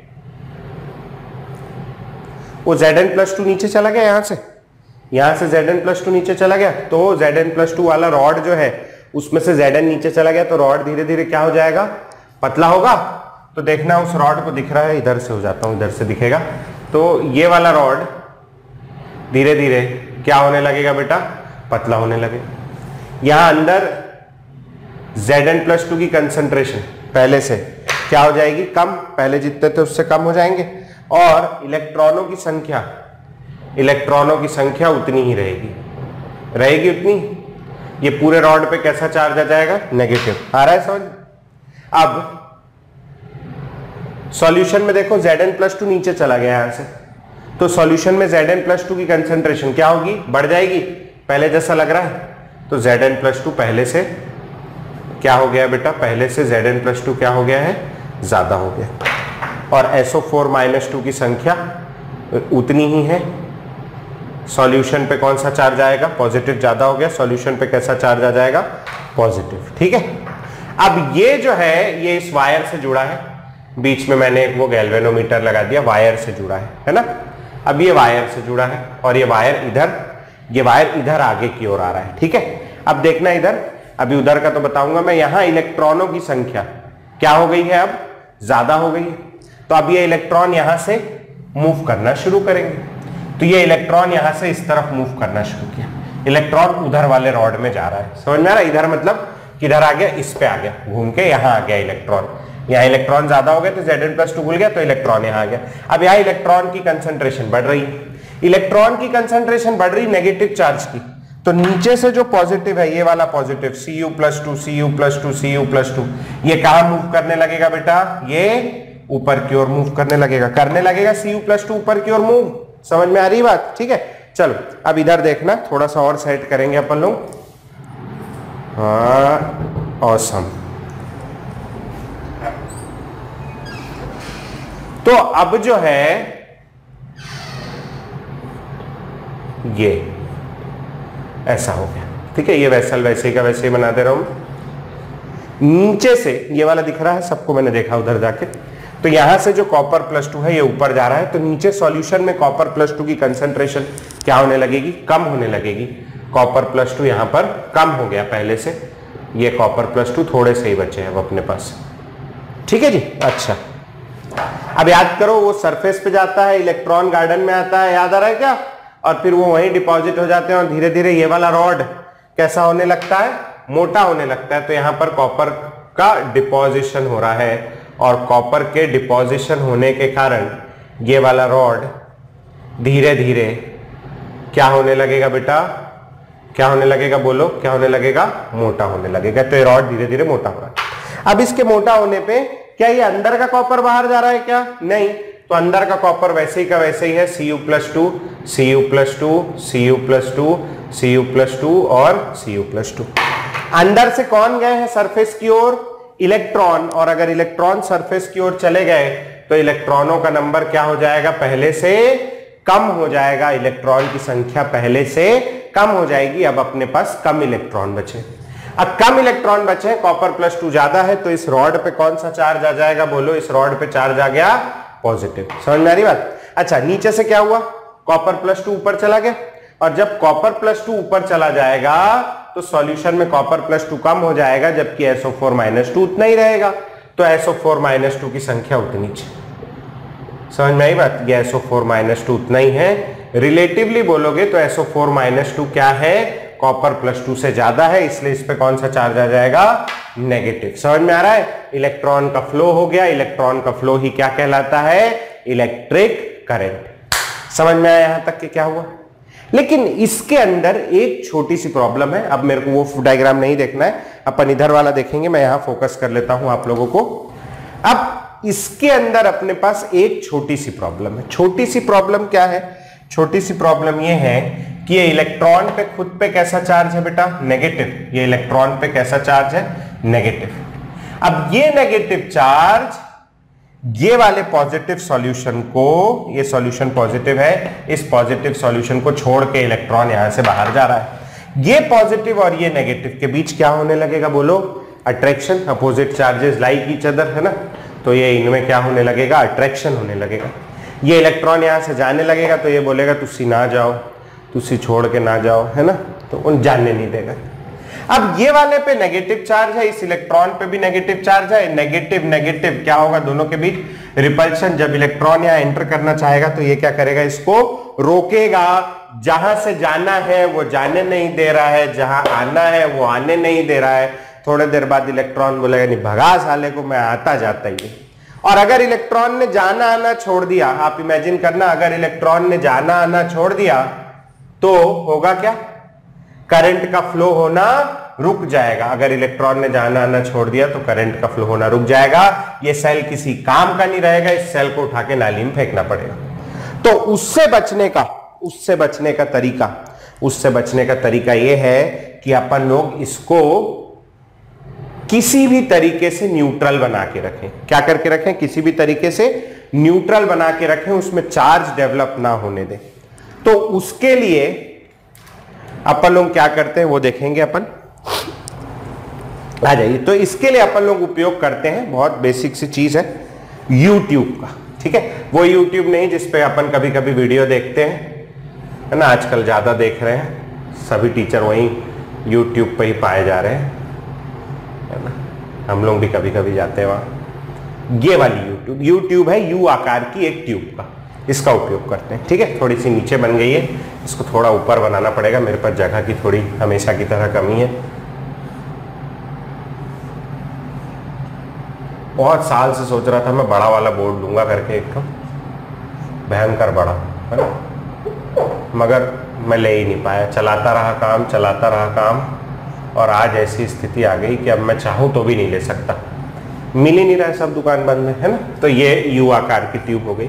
वो Zn+2 नीचे चला गया, यहां से Zn+2 नीचे चला गया। तो Zn+2 वाला रॉड जो है उसमें से Zn नीचे चला गया, तो रॉड धीरे धीरे क्या हो जाएगा, पतला होगा। तो देखना उस रॉड को दिख रहा है, इधर से हो जाता हूं, इधर से दिखेगा। तो ये वाला रॉड धीरे धीरे क्या होने लगेगा बेटा, पतला होने लगेगा। यहां अंदर Zn+2 की कंसंट्रेशन पहले से क्या हो जाएगी, कम, पहले जितने थे उससे कम हो जाएंगे। और इलेक्ट्रॉनों की संख्या उतनी ही रहेगी उतनी। ये पूरे रॉड पे कैसा चार्ज आ जाएगा, नेगेटिव। आ रहा है समझ? अब सॉल्यूशन में देखो Zn+2 नीचे चला गया यहां से, तो सॉल्यूशन में Zn+2 की कंसंट्रेशन क्या होगी, बढ़ जाएगी, पहले जैसा लग रहा है। तो Zn+2 पहले से क्या हो गया बेटा, पहले से Zn+2 क्या हो गया है, ज्यादा हो गया। और SO4-2 की संख्या उतनी ही है। सॉल्यूशन पे कौन सा चार्ज आएगा, पॉजिटिव ज्यादा हो गया, सॉल्यूशन पे कैसा चार्ज आ जाएगा, पॉजिटिव। ठीक है। अब ये जो है ये इस वायर से जुड़ा है, बीच में मैंने एक वो गैल्वेनोमीटर लगा दिया, वायर से जुड़ा है ना। अब ये वायर से जुड़ा है और ये वायर इधर आगे की ओर आ रहा है। ठीक है। अब देखना इधर, अभी उधर का तो बताऊंगा मैं। यहां इलेक्ट्रॉनों की संख्या क्या हो गई है, अब ज्यादा हो गई है। तो अब ये इलेक्ट्रॉन यहां से मूव करना शुरू करेंगे। तो ये इलेक्ट्रॉन यहां से इस तरफ मूव करना शुरू किया, इलेक्ट्रॉन उधर वाले रॉड में जा रहा है। समझ में आ रहा है? इधर मतलब किधर आ गया, इस पे आ गया, घूम के यहां आ गया इलेक्ट्रॉन। यहाँ इलेक्ट्रॉन ज्यादा हो गए तो Zn+2 भूल गया, तो इलेक्ट्रॉन यहाँ आ गया। अब यहाँ इलेक्ट्रॉन की कंसंट्रेशन बढ़ रही है, इलेक्ट्रॉन की कंसंट्रेशन बढ़ रही नेगेटिव चार्ज की। तो नीचे से जो पॉजिटिव है, ये वाला पॉजिटिव Cu+2, ये कहां मूव करने लगेगा बेटा, ये ऊपर की ओर मूव करने लगेगा, Cu+2 ऊपर की ओर मूव। समझ में आ रही बात? ठीक है। चलो अब इधर देखना, थोड़ा सा और सेट करेंगे अपन लोग। हाँ, ऑसम। तो अब जो है ये ऐसा हो गया। ठीक है, ये वेसल वैसे का वैसे ही बना दे रहा हूं। नीचे से ये वाला दिख रहा है सबको, मैंने देखा उधर जाके। तो यहां से जो Copper+2 है ये ऊपर जा रहा है, तो नीचे सॉल्यूशन में Copper+2 की कंसंट्रेशन क्या होने लगेगी, कम होने लगेगी। Copper+2 यहां पर कम हो गया पहले से, ये Copper+2 थोड़े से ही बचे हैं अब अपने पास। ठीक है जी। अच्छा, अब याद करो, वो सरफेस पे जाता है, इलेक्ट्रॉन गार्डन में आता है, याद आ रहा है क्या, और फिर वो वहीं डिपॉजिट हो जाते हैं और धीरे धीरे ये वाला रॉड कैसा होने लगता है, मोटा होने लगता है। तो यहां पर कॉपर का डिपॉजिशन हो रहा है, और कॉपर के डिपॉजिशन होने के कारण ये वाला रॉड धीरे धीरे क्या होने लगेगा बेटा, क्या होने लगेगा, बोलो क्या होने लगेगा, मोटा होने लगेगा। तो ये रॉड धीरे धीरे मोटा हो रहा है। अब इसके मोटा होने पे क्या ये अंदर का कॉपर बाहर जा रहा है क्या, नहीं। तो अंदर का कॉपर वैसे ही का वैसे ही है, Cu+2, Cu+2, Cu+2, Cu+2 और Cu+2। अंदर से कौन गए हैं सरफेस की ओर, इलेक्ट्रॉन। और अगर इलेक्ट्रॉन सरफेस की ओर चले गए तो इलेक्ट्रॉनों का नंबर क्या हो जाएगा, पहले से कम हो जाएगा। इलेक्ट्रॉन की संख्या पहले से कम हो जाएगी। अब अपने पास कम इलेक्ट्रॉन बचे। अब कम इलेक्ट्रॉन बचे, Copper+2 ज्यादा है, तो इस रॉड पे कौन सा चार्ज आ जाएगा, बोलो। इस रॉड पे चार्ज आ गया पॉजिटिव। समझ में आ रही बात? अच्छा, नीचे से क्या हुआ, Copper+2 ऊपर चला गया और जब कॉपर प्लस 2 ऊपर चला जाएगा तो सॉल्यूशन में कॉपर प्लस 2 कम हो जाएगा, जबकि SO4 - 2 उतना ही रहेगा। तो SO4 - 2 की संख्या उतनी चाहिए। समझ में आई बात? ये SO4 - 2 उतना ही है। रिलेटिवली बोलोगे तो SO4 - 2 क्या है? कॉपर प्लस 2 से ज्यादा है, इसलिए इस पे कौन सा चार्ज आ जाएगा? नेगेटिव। समझ में आ रहा है? इलेक्ट्रॉन का फ्लो हो गया। इलेक्ट्रॉन का फ्लो ही क्या कहलाता है? Electric current. समझ में आया यहां तक कि क्या हुआ? लेकिन इसके अंदर एक छोटी सी प्रॉब्लम है। अब मेरे को वो डायग्राम नहीं देखना है, अपन इधर वाला देखेंगे। मैं यहां फोकस कर लेता हूं आप लोगों को। अब इसके अंदर अपने पास एक छोटी सी प्रॉब्लम है। छोटी सी प्रॉब्लम क्या है? छोटी सी प्रॉब्लम ये है कि ये इलेक्ट्रॉन पे खुद पे कैसा चार्ज है बेटा? नेगेटिव। ये इलेक्ट्रॉन पे कैसा चार्ज है? नेगेटिव। अब ये नेगेटिव चार्ज ये वाले पॉजिटिव सॉल्यूशन को, ये सॉल्यूशन पॉजिटिव है, इस पॉजिटिव सॉल्यूशन को छोड़ के इलेक्ट्रॉन यहां से बाहर जा रहा है। ये पॉजिटिव और ये नेगेटिव के बीच क्या होने लगेगा? बोलो, attraction. Opposite charges like each other, है ना? तो ये इनमें क्या होने लगेगा? अट्रैक्शन होने लगेगा। ये इलेक्ट्रॉन यहां से जाने लगेगा तो ये बोलेगा तुसी ना जाओ, तुसी छोड़ के ना जाओ, है ना? तो उन जाने नहीं देगा। अब ये वाले पे नेगेटिव चार्ज है, इस इलेक्ट्रॉन पे भी नेगेटिव चार्ज है। नेगेटिव नेगेटिव क्या होगा? दोनों के बीच रिपल्शन। जब इलेक्ट्रॉन यहां एंटर करना चाहेगा तो ये क्या करेगा? इसको रोकेगा। जहां से जाना है वो जाने नहीं दे रहा है, जहां आना है वो आने नहीं दे रहा है। थोड़ी देर बाद इलेक्ट्रॉन बोलेगा नहीं, भगा साले को, मैं आता जाता ही। और अगर इलेक्ट्रॉन ने जाना आना छोड़ दिया, आप इमेजिन करना, अगर इलेक्ट्रॉन ने जाना आना छोड़ दिया तो होगा क्या? करंट का फ्लो होना रुक जाएगा। अगर इलेक्ट्रॉन ने जाना आना छोड़ दिया तो करंट का फ्लो होना रुक जाएगा। ये सेल किसी काम का नहीं रहेगा, इस सेल को उठा के नाली में फेंकना पड़ेगा। तो उससे बचने का तरीका यह है कि अपन लोग इसको किसी भी तरीके से न्यूट्रल बना के रखें। क्या करके रखें? किसी भी तरीके से न्यूट्रल बना के रखें, उसमें चार्ज डेवलप ना होने दें। तो उसके लिए अपन लोग क्या करते हैं वो देखेंगे अपन। आ जाइए। तो इसके लिए अपन लोग उपयोग करते हैं, बहुत बेसिक सी चीज है, यूट्यूब का। ठीक है? वो यूट्यूब नहीं जिसपे अपन कभी कभी वीडियो देखते हैं, है ना? आजकल ज्यादा देख रहे हैं, सभी टीचर वही यूट्यूब पे ही पाए जा रहे हैं, है ना? हम लोग भी कभी कभी जाते हैं वहां। ये वाली यूट्यूब है, यू आकार की एक ट्यूब का, इसका उपयोग करते हैं। ठीक है? थोड़ी सी नीचे बन गई है, इसको थोड़ा ऊपर बनाना पड़ेगा। मेरे पास जगह की थोड़ी हमेशा की तरह कमी है। बहुत साल से सोच रहा था मैं बड़ा वाला बोर्ड लूंगा करके, एक भयंकर बड़ा, है ना? मगर मैं ले ही नहीं पाया। चलाता रहा काम, और आज ऐसी स्थिति आ गई कि अब मैं चाहूं तो भी नहीं ले सकता। मिल ही नहीं रहा है, सब दुकान बंद है ना? तो ये यू आकार की ट्यूब हो गई।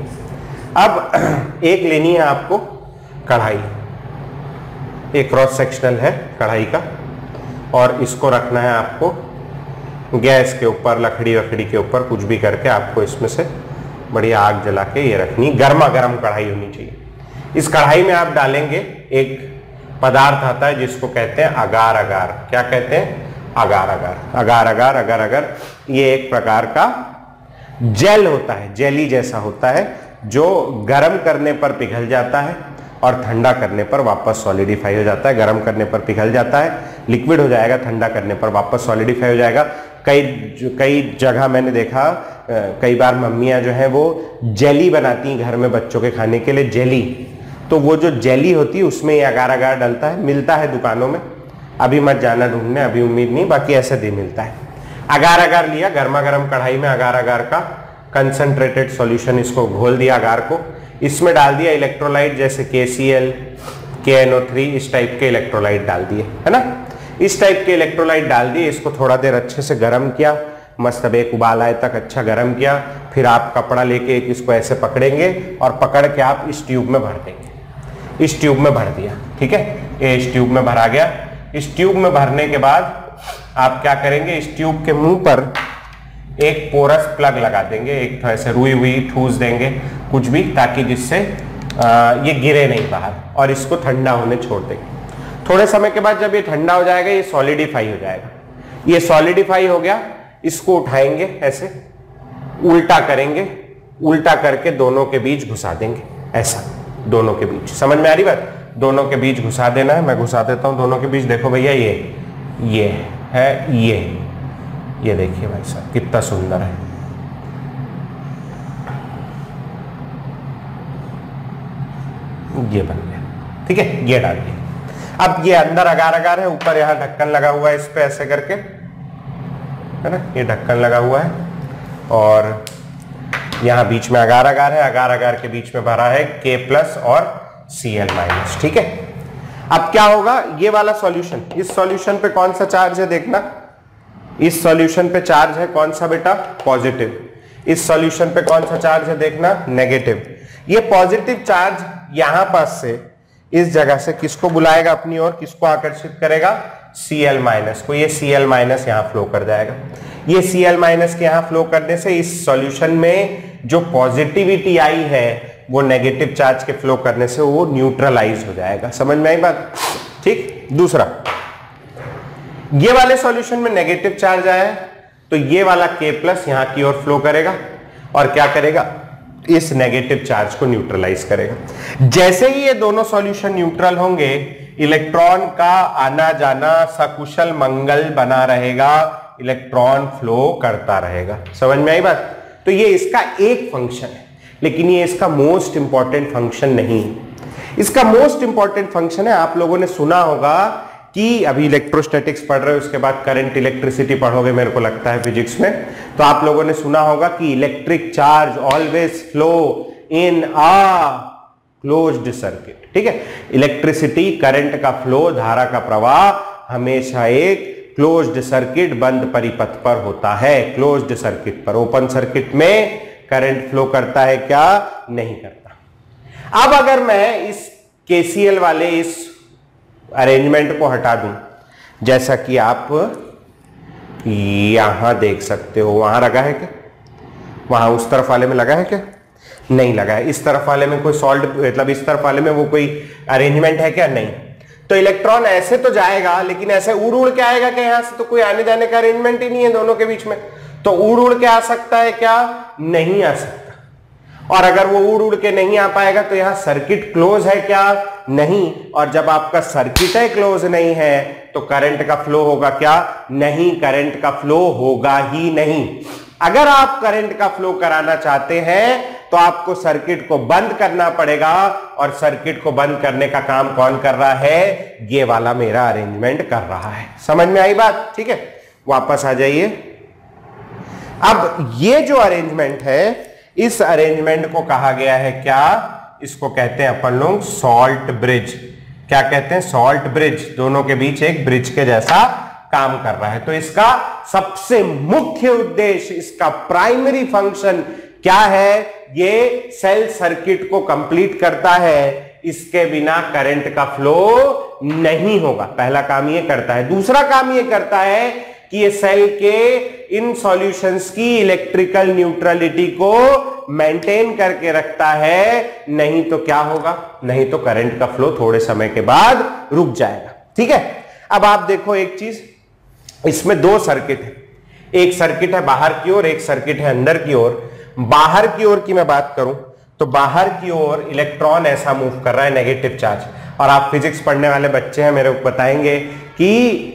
अब एक लेनी है आपको कढ़ाई, एक क्रॉस सेक्शनल है कढ़ाई का, और इसको रखना है आपको गैस के ऊपर, लकड़ी के ऊपर, कुछ भी करके आपको इसमें से बढ़िया आग जला के ये रखनी। गर्मा गर्म कढ़ाई होनी चाहिए। इस कढ़ाई में आप डालेंगे एक पदार्थ आता है जिसको कहते हैं अगार अगार। क्या कहते हैं? अगार अगार। ये एक प्रकार का जेल होता है, जेली जैसा होता है, जो गर्म करने पर पिघल जाता है और ठंडा करने पर वापस सॉलिडिफाई हो जाता है। गर्म करने पर पिघल जाता है, लिक्विड हो जाएगा, ठंडा करने पर वापस सॉलिडिफाई हो जाएगा। कई जगह मैंने देखा, कई बार मम्मियां जो है वो जेली बनाती हैं घर में बच्चों के खाने के लिए, जेली। तो वो जो जेली होती है उसमें ये अगार अगार डलता है, मिलता है दुकानों में। अभी मत जाना ढूंढने, अभी उम्मीद नहीं, बाकी ऐसे भी मिलता है। अगार अगार लिया, गर्मा गर्म कढ़ाई में अगार अगार का कंसंट्रेटेड सॉल्यूशन, इसको घोल दिया अगार को, इसमें डाल दिया इलेक्ट्रोलाइट जैसे KCl, KNO3, इस टाइप के इलेक्ट्रोलाइट डाल दिए, है ना? इस टाइप के इलेक्ट्रोलाइट डाल दिए, इसको थोड़ा देर अच्छे से गर्म किया, मस्त अब एक उबाल आए तक अच्छा गर्म किया। फिर आप कपड़ा लेके इसको ऐसे पकड़ेंगे और पकड़ के आप इस ट्यूब में भर देंगे। इस ट्यूब में भर दिया, ठीक है? ये इस ट्यूब में भरा गया। इस ट्यूब में भरने के बाद आप क्या करेंगे? इस ट्यूब के मुंह पर एक पोरस प्लग लगा देंगे, एक तो ऐसे रुई हुई ठूस देंगे कुछ भी, ताकि जिससे ये गिरे नहीं बाहर, और इसको ठंडा होने छोड़ देंगे। थोड़े समय के बाद जब ये ठंडा हो जाएगा, ये सॉलिडिफाई हो जाएगा। ये सॉलिडिफाई हो गया, इसको उठाएंगे, ऐसे उल्टा करेंगे, उल्टा करके दोनों के बीच घुसा देंगे, ऐसा दोनों के बीच। समझ में आ रही बात? दोनों के बीच घुसा देना है। मैं घुसा देता हूं दोनों के बीच। देखो भैया ये है ये देखिए भाई साहब कितना सुंदर है। ये बन गया, ठीक है, ये डाल दिया। अब ये अंदर अगार अगार है, ऊपर यहां ढक्कन लगा हुआ है, इस पे ऐसे करके, है ना, ये ढक्कन लगा हुआ है और यहां बीच में अगार अगार है, अगार अगार के बीच में भरा है K+ और Cl-, ठीक है। अब क्या होगा, ये वाला सॉल्यूशन, इस सॉल्यूशन पे कौन सा चार्ज है देखना, इस सॉल्यूशन पे चार्ज है कौन सा बेटा, पॉजिटिव। इस सॉल्यूशन पे कौन सा चार्ज है देखना, नेगेटिव। ये पॉजिटिव चार्ज यहां पास से इस जगह से किसको बुलाएगा अपनी ओर, किसको आकर्षित करेगा, Cl- को। ये Cl- यहां फ्लो कर जाएगा। ये Cl- के यहां फ्लो करने से इस सॉल्यूशन में जो पॉजिटिविटी आई है वो नेगेटिव चार्ज के फ्लो करने से वो न्यूट्रलाइज हो जाएगा। समझ में आई बात, ठीक। दूसरा, ये वाले सॉल्यूशन में नेगेटिव चार्ज आया है तो ये वाला K+ यहां की ओर फ्लो करेगा और क्या करेगा, इस नेगेटिव चार्ज को न्यूट्रलाइज करेगा। जैसे ही ये दोनों सॉल्यूशन न्यूट्रल होंगे, इलेक्ट्रॉन का आना जाना सकुशल मंगल बना रहेगा, इलेक्ट्रॉन फ्लो करता रहेगा। समझ में आई बात। तो ये इसका एक फंक्शन है, लेकिन ये इसका मोस्ट इंपॉर्टेंट फंक्शन नहीं है। इसका मोस्ट इंपॉर्टेंट फंक्शन है, आप लोगों ने सुना होगा कि अभी इलेक्ट्रोस्टैटिक्स पढ़ रहे हो, उसके बाद करंट इलेक्ट्रिसिटी पढ़ोगे मेरे को लगता है फिजिक्स में, तो आप लोगों ने सुना होगा कि electric charge always flow in a closed circuit, ठीक है। इलेक्ट्रिसिटी, करंट का फ्लो, धारा का प्रवाह हमेशा एक क्लोज्ड सर्किट, बंद परिपथ पर होता है। क्लोज्ड सर्किट पर, ओपन सर्किट में करंट फ्लो करता है क्या, नहीं करता। अब अगर मैं इस KCl वाले इस अरेंजमेंट को हटा दूं, जैसा कि आप यहां देख सकते हो, वहां लगा है क्या, वहां उस तरफ वाले में लगा है क्या, नहीं लगा है। इस तरफ वाले में कोई सॉल्ट, मतलब इस तरफ वाले में वो कोई अरेंजमेंट है क्या, नहीं। तो इलेक्ट्रॉन ऐसे तो जाएगा, लेकिन ऐसे उड़ उड़ के आएगा क्या, यहां से तो कोई आने जाने का अरेंजमेंट ही नहीं है दोनों के बीच में। तो उड़ उड़ के आ सकता है क्या, नहीं आ सकता। और अगर वो उड़ उड़ के नहीं आ पाएगा तो यहां सर्किट क्लोज है क्या, नहीं। और जब आपका सर्किट है क्लोज नहीं है तो करंट का फ्लो होगा क्या, नहीं, करंट का फ्लो होगा ही नहीं। अगर आप करंट का फ्लो कराना चाहते हैं तो आपको सर्किट को बंद करना पड़ेगा, और सर्किट को बंद करने का काम कौन कर रहा है, ये वाला मेरा अरेंजमेंट कर रहा है। समझ में आई बात, ठीक है। वापस आ जाइए। अब ये जो अरेंजमेंट है, इस अरेंजमेंट को कहा गया है क्या, इसको कहते हैं अपन लोग सॉल्ट ब्रिज। क्या कहते हैं, सॉल्ट ब्रिज। दोनों के बीच एक ब्रिज के जैसा काम कर रहा है। तो इसका सबसे मुख्य उद्देश्य, इसका प्राइमरी फंक्शन क्या है, ये सेल सर्किट को कंप्लीट करता है। इसके बिना करंट का फ्लो नहीं होगा। पहला काम ये करता है। दूसरा काम ये करता है कि ये सेल के इन सॉल्यूशंस की इलेक्ट्रिकल न्यूट्रलिटी को मेंटेन करके रखता है। नहीं तो क्या होगा, नहीं तो करंट का फ्लो थोड़े समय के बाद रुक जाएगा, ठीक है। अब आप देखो एक चीज, इसमें दो सर्किट है। एक सर्किट है बाहर की ओर, एक सर्किट है अंदर की ओर। बाहर की ओर की मैं बात करूं तो बाहर की ओर इलेक्ट्रॉन ऐसा मूव कर रहा है, नेगेटिव चार्ज। और आप फिजिक्स पढ़ने वाले बच्चे हैं, मेरे को बताएंगे कि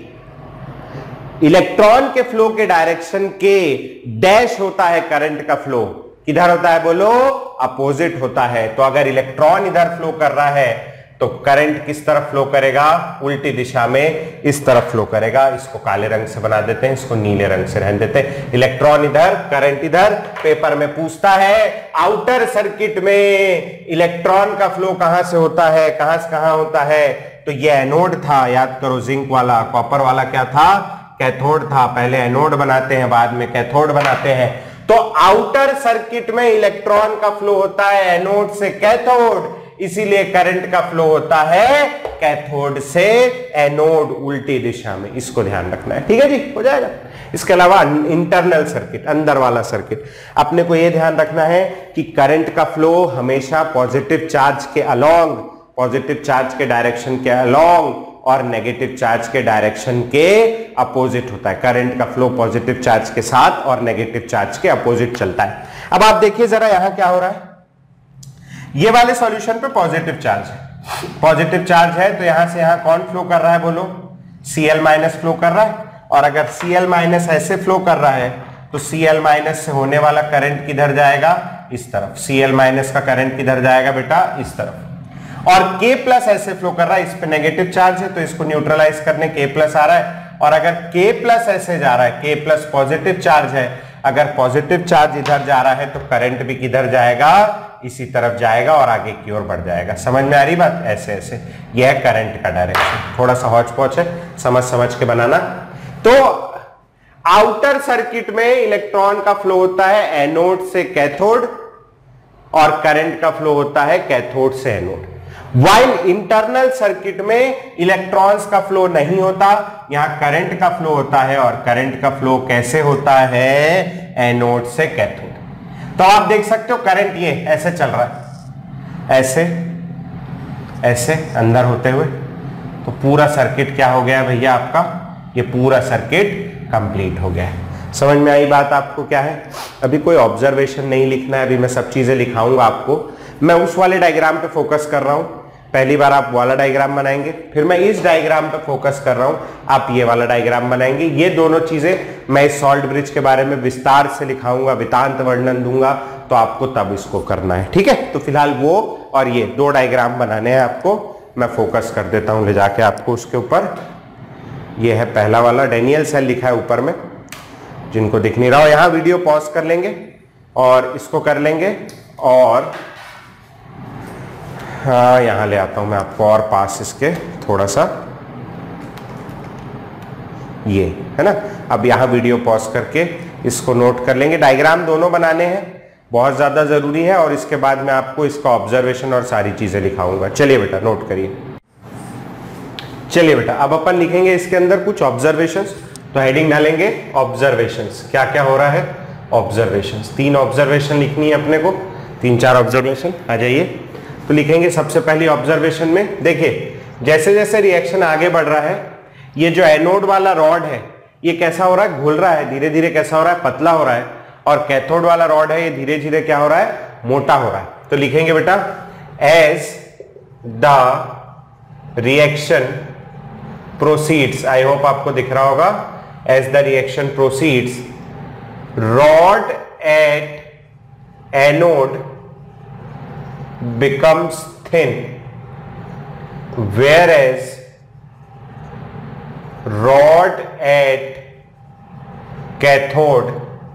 इलेक्ट्रॉन के फ्लो के डायरेक्शन के डैश होता है करंट का फ्लो। किधर होता है बोलो, अपोजिट होता है। तो अगर इलेक्ट्रॉन इधर फ्लो कर रहा है तो करंट किस तरफ फ्लो करेगा, उल्टी दिशा में इस तरफ फ्लो करेगा। इसको काले रंग से बना देते हैं, इसको नीले रंग से रहने देते हैं। इलेक्ट्रॉन इधर, करंट इधर। पेपर में पूछता है आउटर सर्किट में इलेक्ट्रॉन का फ्लो कहां से होता है, कहां से कहां होता है। तो ये एनोड था, याद करो, जिंक वाला। कॉपर वाला क्या था, कैथोड था। पहले एनोड बनाते हैं, बाद में कैथोड बनाते हैं। तो आउटर सर्किट में इलेक्ट्रॉन का फ्लो होता है एनोड से कैथोड, इसीलिए करंट का फ्लो होता है कैथोड से एनोड, उल्टी दिशा में। इसको ध्यान रखना है, ठीक है जी, हो जाएगा। इसके अलावा इंटरनल सर्किट, अंदर वाला सर्किट, अपने को यह ध्यान रखना है कि करंट का फ्लो हमेशा पॉजिटिव चार्ज के अलोंग, पॉजिटिव चार्ज के डायरेक्शन के अलोंग और नेगेटिव चार्ज के डायरेक्शन के अपोजिट होता है। करंट का फ्लो पॉजिटिव चार्ज के साथ और नेगेटिव चार्ज के अपोजिट चलता है। अब आप देखिए जरा यहां क्या हो रहा है। ये वाले सॉल्यूशन पे पॉजिटिव चार्ज है, पॉजिटिव चार्ज है तो यहां से यहां कौन फ्लो कर रहा है बोलो, Cl माइनस फ्लो कर रहा है। और अगर Cl माइनस ऐसे फ्लो कर रहा है तो Cl माइनस से होने वाला करंट किधर जाएगा, इस तरफ। Cl माइनस का करंट किधर जाएगा बेटा, इस तरफ। और K प्लस ऐसे फ्लो कर रहा है, इस पे नेगेटिव चार्ज है तो इसको न्यूट्रलाइज करने K प्लस आ रहा है। और अगर K प्लस ऐसे जा रहा है, K प्लस पॉजिटिव चार्ज है, अगर पॉजिटिव चार्ज इधर जा रहा है तो करंट भी किधर जाएगा, इसी तरफ जाएगा और आगे की ओर बढ़ जाएगा। समझ में आ रही बात, ऐसे ऐसे। यह करंट का डायरेक्शन, थोड़ा सा हौच पौच है, समझ के बनाना। तो आउटर सर्किट में इलेक्ट्रॉन का फ्लो होता है एनोड से कैथोड और करंट का फ्लो होता है कैथोड से एनोड। वाइल इंटरनल सर्किट में इलेक्ट्रॉन्स का फ्लो नहीं होता, यहां करंट का फ्लो होता है। और करंट का फ्लो कैसे होता है, एनोड से कैथोड। तो आप देख सकते हो करंट ये ऐसे चल रहा है, ऐसे ऐसे अंदर होते हुए। तो पूरा सर्किट क्या हो गया भैया आपका, ये पूरा सर्किट कंप्लीट हो गया है। समझ में आई बात आपको क्या है। अभी कोई ऑब्जर्वेशन नहीं लिखना है, अभी मैं सब चीजें लिखाऊंगा आपको। मैं उस वाले डायग्राम पे फोकस कर रहा हूं, पहली बार आप वाला डायग्राम बनाएंगे, फिर मैं इस डायग्राम पे फोकस कर रहा हूं, आप ये वाला डायग्राम बनाएंगे। ये दोनों चीजें मैं इस सॉल्ट ब्रिज के बारे में विस्तार से लिखाऊंगा, वितांत वर्णन दूंगा, तो आपको तब इसको करना है, ठीक है। तो फिलहाल वो और ये दो डायग्राम बनाने हैं आपको। मैं फोकस कर देता हूं ले जाके आपको उसके ऊपर। ये है पहला वाला, डेनियल सेल लिखा है ऊपर में, जिनको दिख नहीं रहा हो यहां वीडियो पॉज कर लेंगे और इसको कर लेंगे। और हाँ, यहां ले आता हूं मैं आपको और पास इसके थोड़ा सा, ये है ना। अब यहां वीडियो पॉज करके इसको नोट कर लेंगे। डायग्राम दोनों बनाने हैं, बहुत ज्यादा जरूरी है। और इसके बाद मैं आपको इसका ऑब्जर्वेशन और सारी चीजें लिखाऊंगा। चलिए बेटा नोट करिए। चलिए बेटा अब अपन लिखेंगे इसके अंदर कुछ ऑब्जर्वेशंस। तो हेडिंग डालेंगे ऑब्जर्वेशंस। क्या क्या हो रहा है, ऑब्जर्वेशंस। 3 ऑब्जर्वेशन लिखनी है अपने को, 3-4 ऑब्जर्वेशन। आ जाइए। तो लिखेंगे सबसे पहली ऑब्जर्वेशन में, देखिए जैसे जैसे रिएक्शन आगे बढ़ रहा है, ये जो एनोड वाला रॉड है ये कैसा हो रहा है, घुल रहा है धीरे धीरे। कैसा हो रहा है, पतला हो रहा है। और कैथोड वाला रॉड है ये धीरे धीरे क्या हो रहा है, मोटा हो रहा है। तो लिखेंगे बेटा as the reaction proceeds, I hope आपको दिख रहा होगा, as the reaction proceeds rod at anode becomes thin, whereas rod at cathode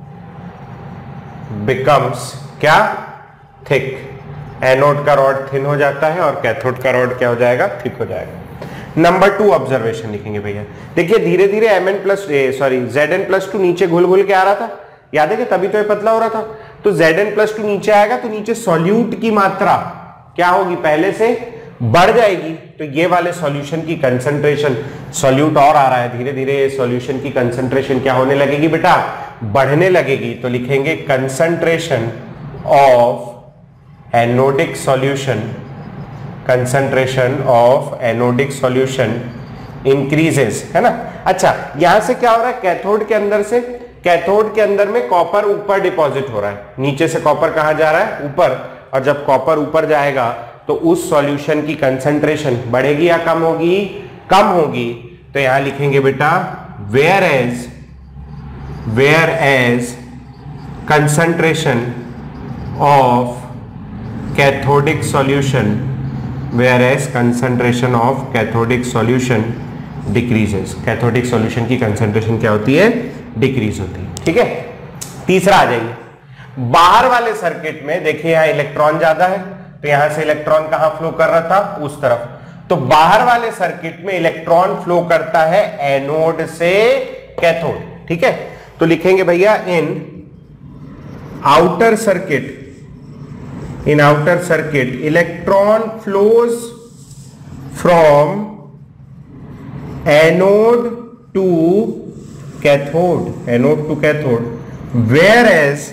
becomes क्या, thick। एनोड का रॉड थिन हो जाता है और कैथोड का रॉड क्या हो जाएगा, थिक हो जाएगा। नंबर 2 ऑब्जर्वेशन लिखेंगे भैया। देखिए धीरे धीरे Zn+2 नीचे घुल घुल के आ रहा था, याद है कि तभी तो ये पतला हो रहा था। तो Zn+2 नीचे आएगा तो नीचे सॉल्यूट की मात्रा क्या होगी, पहले से बढ़ जाएगी। तो ये वाले सॉल्यूशन की कंसंट्रेशन, सॉल्यूट और आ रहा है धीरे धीरे, सॉल्यूशन की कंसंट्रेशन क्या होने लगेगी बेटा, बढ़ने लगेगी। तो लिखेंगे concentration of anodic solution, concentration of anodic solution increases, है ना। अच्छा यहां से क्या हो रहा है, कैथोड के अंदर से, कैथोड के अंदर में कॉपर ऊपर डिपॉजिट हो रहा है। नीचे से कॉपर कहां जा रहा है, ऊपर। और जब कॉपर ऊपर जाएगा तो उस सॉल्यूशन की कंसंट्रेशन बढ़ेगी या कम होगी, कम होगी। तो यहां लिखेंगे बेटा whereas concentration of cathodic solution, whereas concentration of cathodic solution decreases. Cathodic solution की कंसंट्रेशन क्या होती है, डिक्रीज होती है, ठीक है। तीसरा आ जाइए, बाहर वाले सर्किट में देखिए यहां इलेक्ट्रॉन ज्यादा है, तो यहां से इलेक्ट्रॉन कहां फ्लो कर रहा था, उस तरफ। तो बाहर वाले सर्किट में इलेक्ट्रॉन फ्लो करता है एनोड से कैथोड, ठीक है। तो लिखेंगे भैया in outer circuit electron flows from anode to cathode, whereas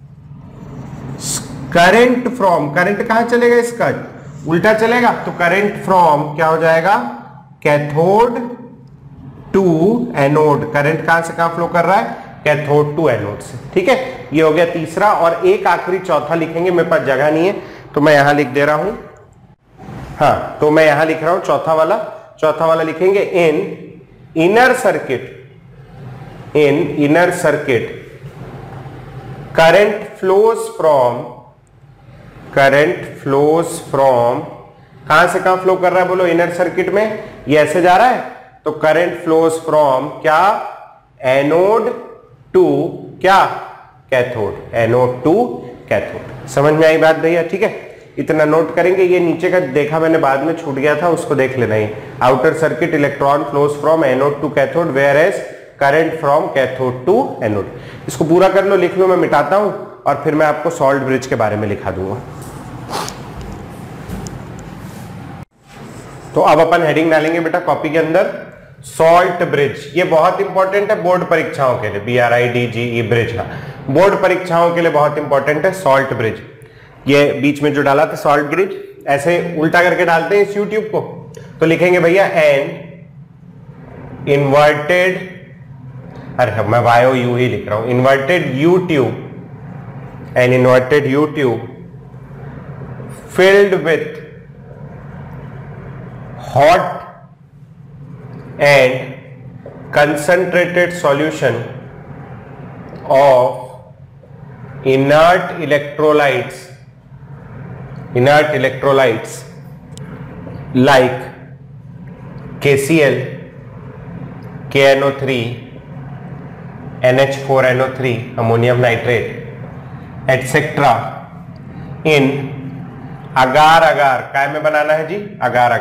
current from, current कहां चलेगा, इसका उल्टा चलेगा। तो करंट फ्रॉम क्या हो जाएगा, कैथोड टू एनोड। करंट कहां से कहां फ्लो कर रहा है, कैथोड टू एनोड से, ठीक है। ये हो गया तीसरा। और एक आखिरी चौथा लिखेंगे, मेरे पास जगह नहीं है तो मैं यहां लिख दे रहा हूं। हाँ, तो मैं यहां लिख रहा हूं चौथा वाला लिखेंगे in inner circuit current flows from कहां से कहां फ्लो कर रहा है बोलो, इनर सर्किट में ये ऐसे जा रहा है, तो करंट फ्लोज फ्रॉम क्या, एनोड टू क्या, कैथोड, एनोड टू कैथोड। समझ में आई बात भैया? ठीक है, इतना नोट करेंगे। ये नीचे का देखा मैंने, बाद में छूट गया था, उसको देख लेना ही। Outer circuit electron flows from anode to cathode whereas current from cathode to anode. इसको पूरा कर लो, लिख लो, मैं मिटाता हूं और फिर मैं आपको सॉल्ट ब्रिज के बारे में लिखा दूंगा। तो अब अपन हेडिंग डालेंगे बेटा कॉपी के अंदर, सॉल्ट ब्रिज। ये बहुत इंपॉर्टेंट है बोर्ड परीक्षाओं के लिए, BRIDGE ब्रिज का बोर्ड परीक्षाओं के लिए बहुत इंपॉर्टेंट है सॉल्ट ब्रिज। ये बीच में जो डाला था सॉल्ट ब्रिज, ऐसे उल्टा करके डालते हैं इस यूट्यूब को, तो लिखेंगे भैया एन इन्वर्टेड, अरे मैं वायो यू ही लिख रहा हूं, inverted U tube, an inverted U tube filled with hot and concentrated solution of inert electrolytes like KCl, KNO3, NH4NO3, ammonium nitrate etc. in agar काय में बनाना है जी, agar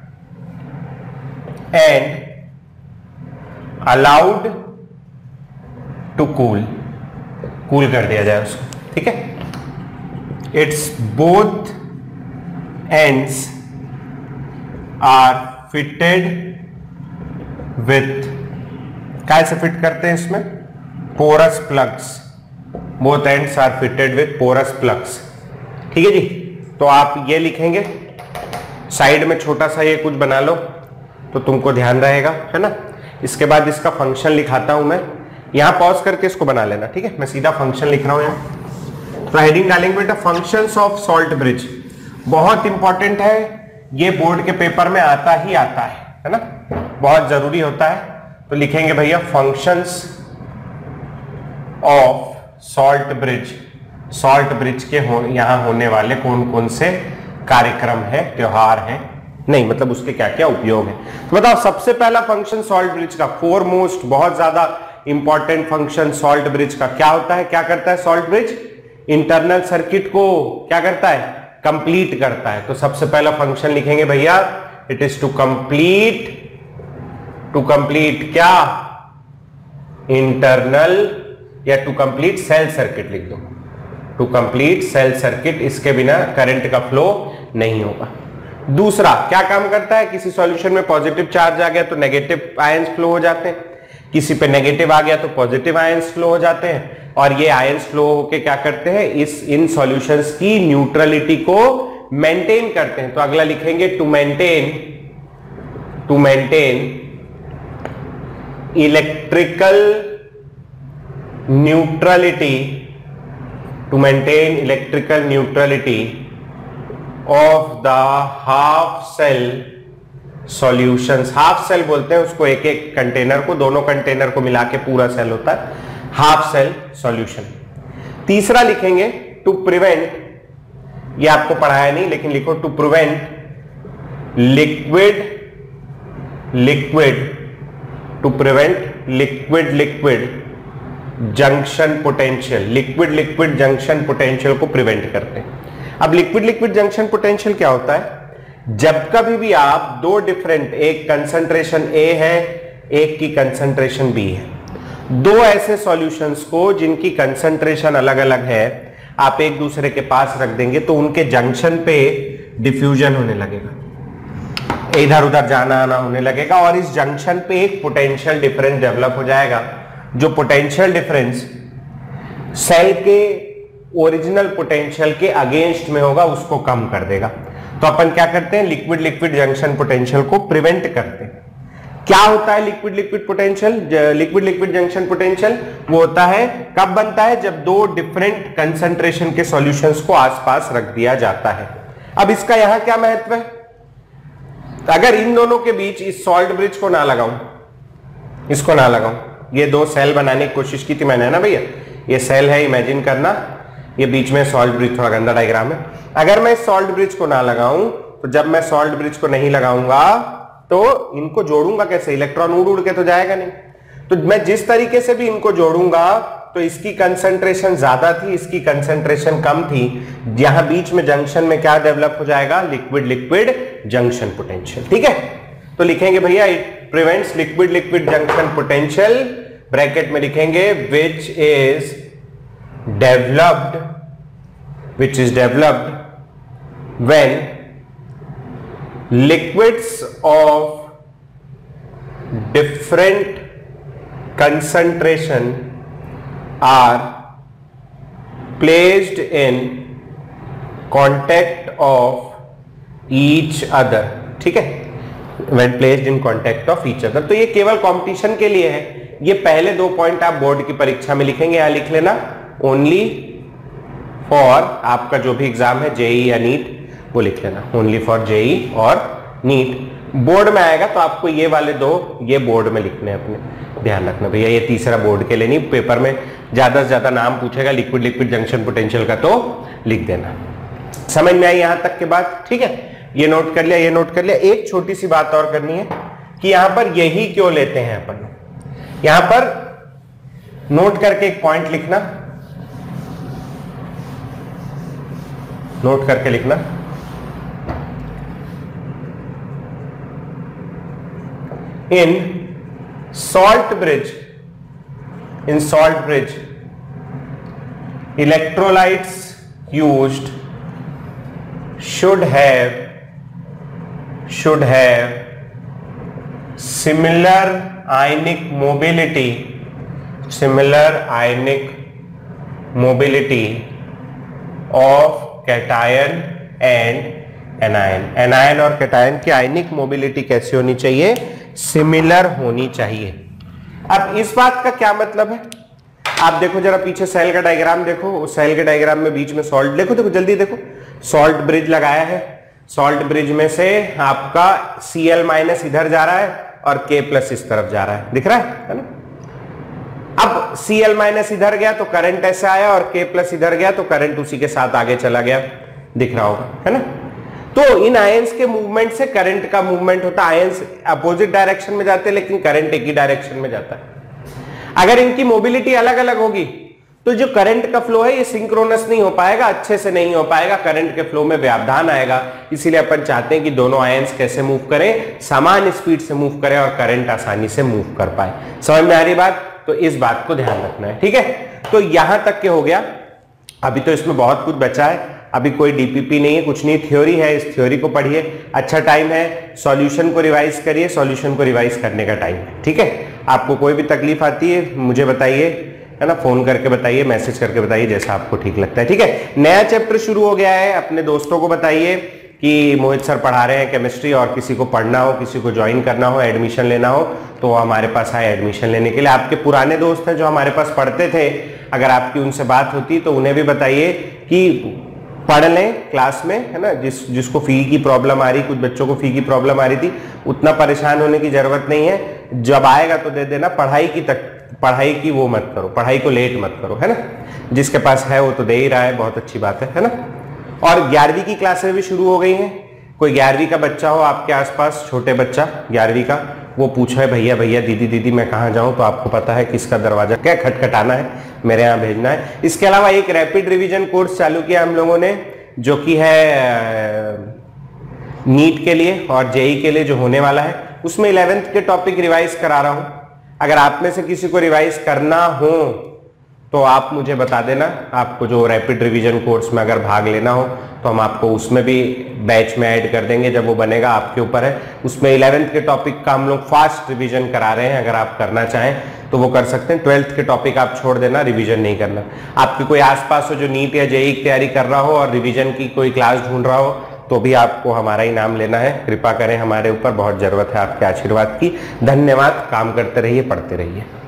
and allowed to cool कर दिया जाए उसको, ठीक है। Its both ends are fitted with, कैसे फिट करते हैं इसमें, porous plugs, both ends are fitted with porous plugs, ठीक है जी। तो आप ये लिखेंगे, साइड में छोटा सा ये कुछ बना लो तो तुमको ध्यान रहेगा, है ना। इसके बाद इसका फंक्शन लिखाता हूं मैं, यहां पॉज करके इसको बना लेना, ठीक है। मैं सीधा फंक्शन लिख रहा हूं यहां। तो हेडिंग डालेंगे बेटा फंक्शंस ऑफ सॉल्ट ब्रिज, बहुत इंपॉर्टेंट है, ये बोर्ड के पेपर में आता है ना, बहुत जरूरी होता है। तो लिखेंगे भैया फंक्शंस ऑफ सॉल्ट ब्रिज के यहां होने वाले कौन कौन से कार्यक्रम है, त्योहार है, नहीं मतलब उसके क्या क्या उपयोग है। तो बताओ सबसे पहला फंक्शन सॉल्ट ब्रिज का, फोरमोस्ट बहुत ज्यादा इंपॉर्टेंट फंक्शन सॉल्ट ब्रिज का क्या होता है, क्या करता है सॉल्ट ब्रिज, इंटरनल सर्किट को क्या करता है, कंप्लीट करता है। तो सबसे पहला फंक्शन लिखेंगे भैया, इट इज टू कंप्लीट क्या, इंटरनल, या टू कंप्लीट सेल सर्किट लिख दो, टू कंप्लीट सेल सर्किट, इसके बिना करंट का फ्लो नहीं होगा। दूसरा क्या काम करता है, किसी सॉल्यूशन में पॉजिटिव चार्ज आ गया तो नेगेटिव आयंस फ्लो हो जाते हैं, किसी पे नेगेटिव आ गया तो पॉजिटिव आयंस फ्लो हो जाते हैं, और ये आयंस फ्लो होके क्या करते हैं, इन सॉल्यूशंस की न्यूट्रलिटी को मेंटेन करते हैं। तो अगला लिखेंगे to maintain electrical neutrality of the half cell solutions. Half cell बोलते हैं उसको, एक एक कंटेनर को, दोनों कंटेनर को मिला के पूरा सेल होता है, हाफ सेल सॉल्यूशन। तीसरा लिखेंगे टू प्रिवेंट, ये आपको पढ़ाया नहीं लेकिन लिखो, to prevent liquid junction potential, liquid junction potential को प्रिवेंट करते हैं। अब लिक्विड जंक्शन पोटेंशियल क्या होता है, जब कभी भी आप दो डिफरेंट, एक कंसंट्रेशन ए है, एक की कंसंट्रेशन बी है, दो ऐसे सॉल्यूशंस को जिनकी कंसंट्रेशन अलग अलग है, आप एक दूसरे के पास रख देंगे तो उनके जंक्शन पे डिफ्यूजन होने लगेगा, इधर उधर जाना आना होने लगेगा, और इस जंक्शन पे एक पोटेंशियल डिफरेंस डेवलप हो जाएगा, जो पोटेंशियल डिफरेंस सेल के ओरिजिनल पोटेंशियल के अगेंस्ट में होगा, उसको कम कर देगा। तो अपन क्या करते हैं, लिक्विड जंक्शन पोटेंशियल को प्रिवेंट करते हैं। क्या होता है लिक्विड जंक्शन पोटेंशियल, वो होता है कब बनता है, जब दो डिफरेंट कंसंट्रेशन के सॉल्यूशंस को आसपास रख दिया जाता है। अब इसका यहां क्या महत्व है, अगर इन दोनों के बीच इस सॉल्ट ब्रिज को ना लगाऊं, इसको ना लगाऊं, ये दो सेल बनाने की कोशिश की थी मैंने, है ना भैया, ये सेल है, इमेजिन करना, ये बीच में सॉल्ट ब्रिज, थोड़ा गंदा डायग्राम है। अगर मैं सॉल्ट ब्रिज को ना लगाऊं, तो जब मैं सॉल्ट ब्रिज को नहीं लगाऊंगा तो इनको जोड़ूंगा कैसे, इलेक्ट्रॉन उड़ उड़ के तो जाएगा नहीं। तो मैं जिस तरीके से भी इनको जोड़ूंगा तो इसकी कंसंट्रेशन ज्यादा थी, इसकी कंसंट्रेशन कम थी। यहां बीच में जंक्शन में क्या डेवलप हो जाएगा, लिक्विड लिक्विड जंक्शन पोटेंशियल। ठीक है, तो लिखेंगे भैया it prevents liquid liquid junction potential, bracket में लिखेंगे which is developed when liquids of different concentration are placed in contact of each other। ठीक है, when placed in contact of each other। तो ये केवल कंपटीशन के लिए है। ये पहले दो पॉइंट आप बोर्ड की परीक्षा में लिखेंगे, यहां लिख लेना, ओनली फॉर आपका जो भी एग्जाम है जेई या नीट वो लिख लेना, ओनली फॉर जेई और नीट। बोर्ड में आएगा तो आपको ये वाले दो ये बोर्ड में लिखने हैं अपने, ध्यान रखना भैया, ये तीसरा बोर्ड के लिए नहीं, पेपर में ज्यादा से ज्यादा नाम पूछेगा लिक्विड लिक्विड जंक्शन पोटेंशियल का तो लिख देना। समझ में आई यहां तक के बाद? ठीक है, ये नोट कर लिया, ये नोट कर लिया। एक छोटी सी बात और करनी है कि यहां पर यही क्यों लेते हैं अपन, यहां पर नोट करके एक पॉइंट लिखना, नोट करके लिखना, in salt bridge electrolytes used should have similar ionic mobility of cation and anion। Anion और कैटायन की आयनिक मोबिलिटी कैसी होनी चाहिए, सिमिलर होनी चाहिए। अब इस बात का क्या मतलब है, आप देखो जरा पीछे सेल का डायग्राम देखो, उस सेल के डायग्राम में बीच में सॉल्ट, देखो देखो जल्दी देखो, सॉल्ट ब्रिज लगाया है, सॉल्ट ब्रिज में से आपका Cl माइनस इधर जा रहा है और K प्लस इस तरफ जा रहा है, दिख रहा है ना। अब Cl माइनस इधर गया तो करंट ऐसे आया और K प्लस इधर गया तो करंट उसी के साथ आगे चला गया, दिख रहा होगा, है ना। तो इन आयंस के मूवमेंट से करंट का मूवमेंट होता है, आयंस अपोजिट डायरेक्शन में जाते हैं लेकिन करंट एक ही डायरेक्शन में जाता है। अगर इनकी मोबिलिटी अलग अलग होगी तो जो करंट का फ्लो है ये सिंक्रोनस नहीं हो पाएगा, अच्छे से नहीं हो पाएगा, करंट के फ्लो में व्यवधान आएगा। इसीलिए अपन चाहते हैं कि दोनों आयंस कैसे मूव करें, समान स्पीड से मूव करें और करंट आसानी से मूव कर पाए। समझ में आ रही बात? तो इस बात को ध्यान रखना है, ठीक है। तो यहां तक के हो गया, अभी तो इसमें बहुत कुछ बचा है, अभी कोई डीपीपी नहीं है, कुछ नहीं, थ्योरी है, इस थ्योरी को पढ़िए, अच्छा टाइम है, सॉल्यूशन को रिवाइज करिए, सॉल्यूशन को रिवाइज करने का टाइम है, ठीक है। आपको कोई भी तकलीफ आती है मुझे बताइए, है ना, फोन करके बताइए, मैसेज करके बताइए, जैसा आपको ठीक लगता है, ठीक है। नया चैप्टर शुरू हो गया है, अपने दोस्तों को बताइए कि मोहित सर पढ़ा रहे हैं केमिस्ट्री, और किसी को पढ़ना हो, किसी को ज्वाइन करना हो, एडमिशन लेना हो तो हमारे पास आए एडमिशन लेने के लिए। आपके पुराने दोस्त हैं जो हमारे पास पढ़ते थे, अगर आपकी उनसे बात होती तो उन्हें भी बताइए कि पढ़ लें क्लास में, है ना। जिसको फी की प्रॉब्लम आ रही, कुछ बच्चों को फी की प्रॉब्लम आ रही थी, उतना परेशान होने की जरूरत नहीं है, जब आएगा तो दे देना। पढ़ाई की वो मत करो, पढ़ाई को लेट मत करो, है ना। जिसके पास है वो तो दे ही रहा है, बहुत अच्छी बात है ना। और 11वीं की क्लासें भी शुरू हो गई हैं। कोई 11वीं का बच्चा हो आपके आसपास, छोटे बच्चा 11वीं का, वो पूछे भैया भैया दीदी दीदी मैं कहाँ जाऊँ, तो आपको पता है किसका दरवाजा क्या खटखटाना है, मेरे यहाँ भेजना है। इसके अलावा एक रैपिड रिवीजन कोर्स चालू किया हम लोगों ने, जो कि है नीट के लिए और जेई के लिए जो होने वाला है, उसमें 11th के टॉपिक रिवाइज करा रहा हूँ। अगर आप में से किसी को रिवाइज करना हो तो आप मुझे बता देना, आपको जो रैपिड रिवीजन कोर्स में अगर भाग लेना हो तो हम आपको उसमें भी बैच में ऐड कर देंगे, जब वो बनेगा आपके ऊपर है। उसमें 11th के टॉपिक का हम लोग फास्ट रिवीजन करा रहे हैं, अगर आप करना चाहें तो वो कर सकते हैं। 12th के टॉपिक आप छोड़ देना, रिवीजन नहीं करना। आपके कोई आसपास हो जो नीट या जेई की तैयारी कर रहा हो और रिवीजन की कोई क्लास ढूंढ रहा हो, तो भी आपको हमारा ही नाम लेना है। कृपा करें हमारे ऊपर, बहुत जरूरत है आपके आशीर्वाद की। धन्यवाद, काम करते रहिए, पढ़ते रहिए।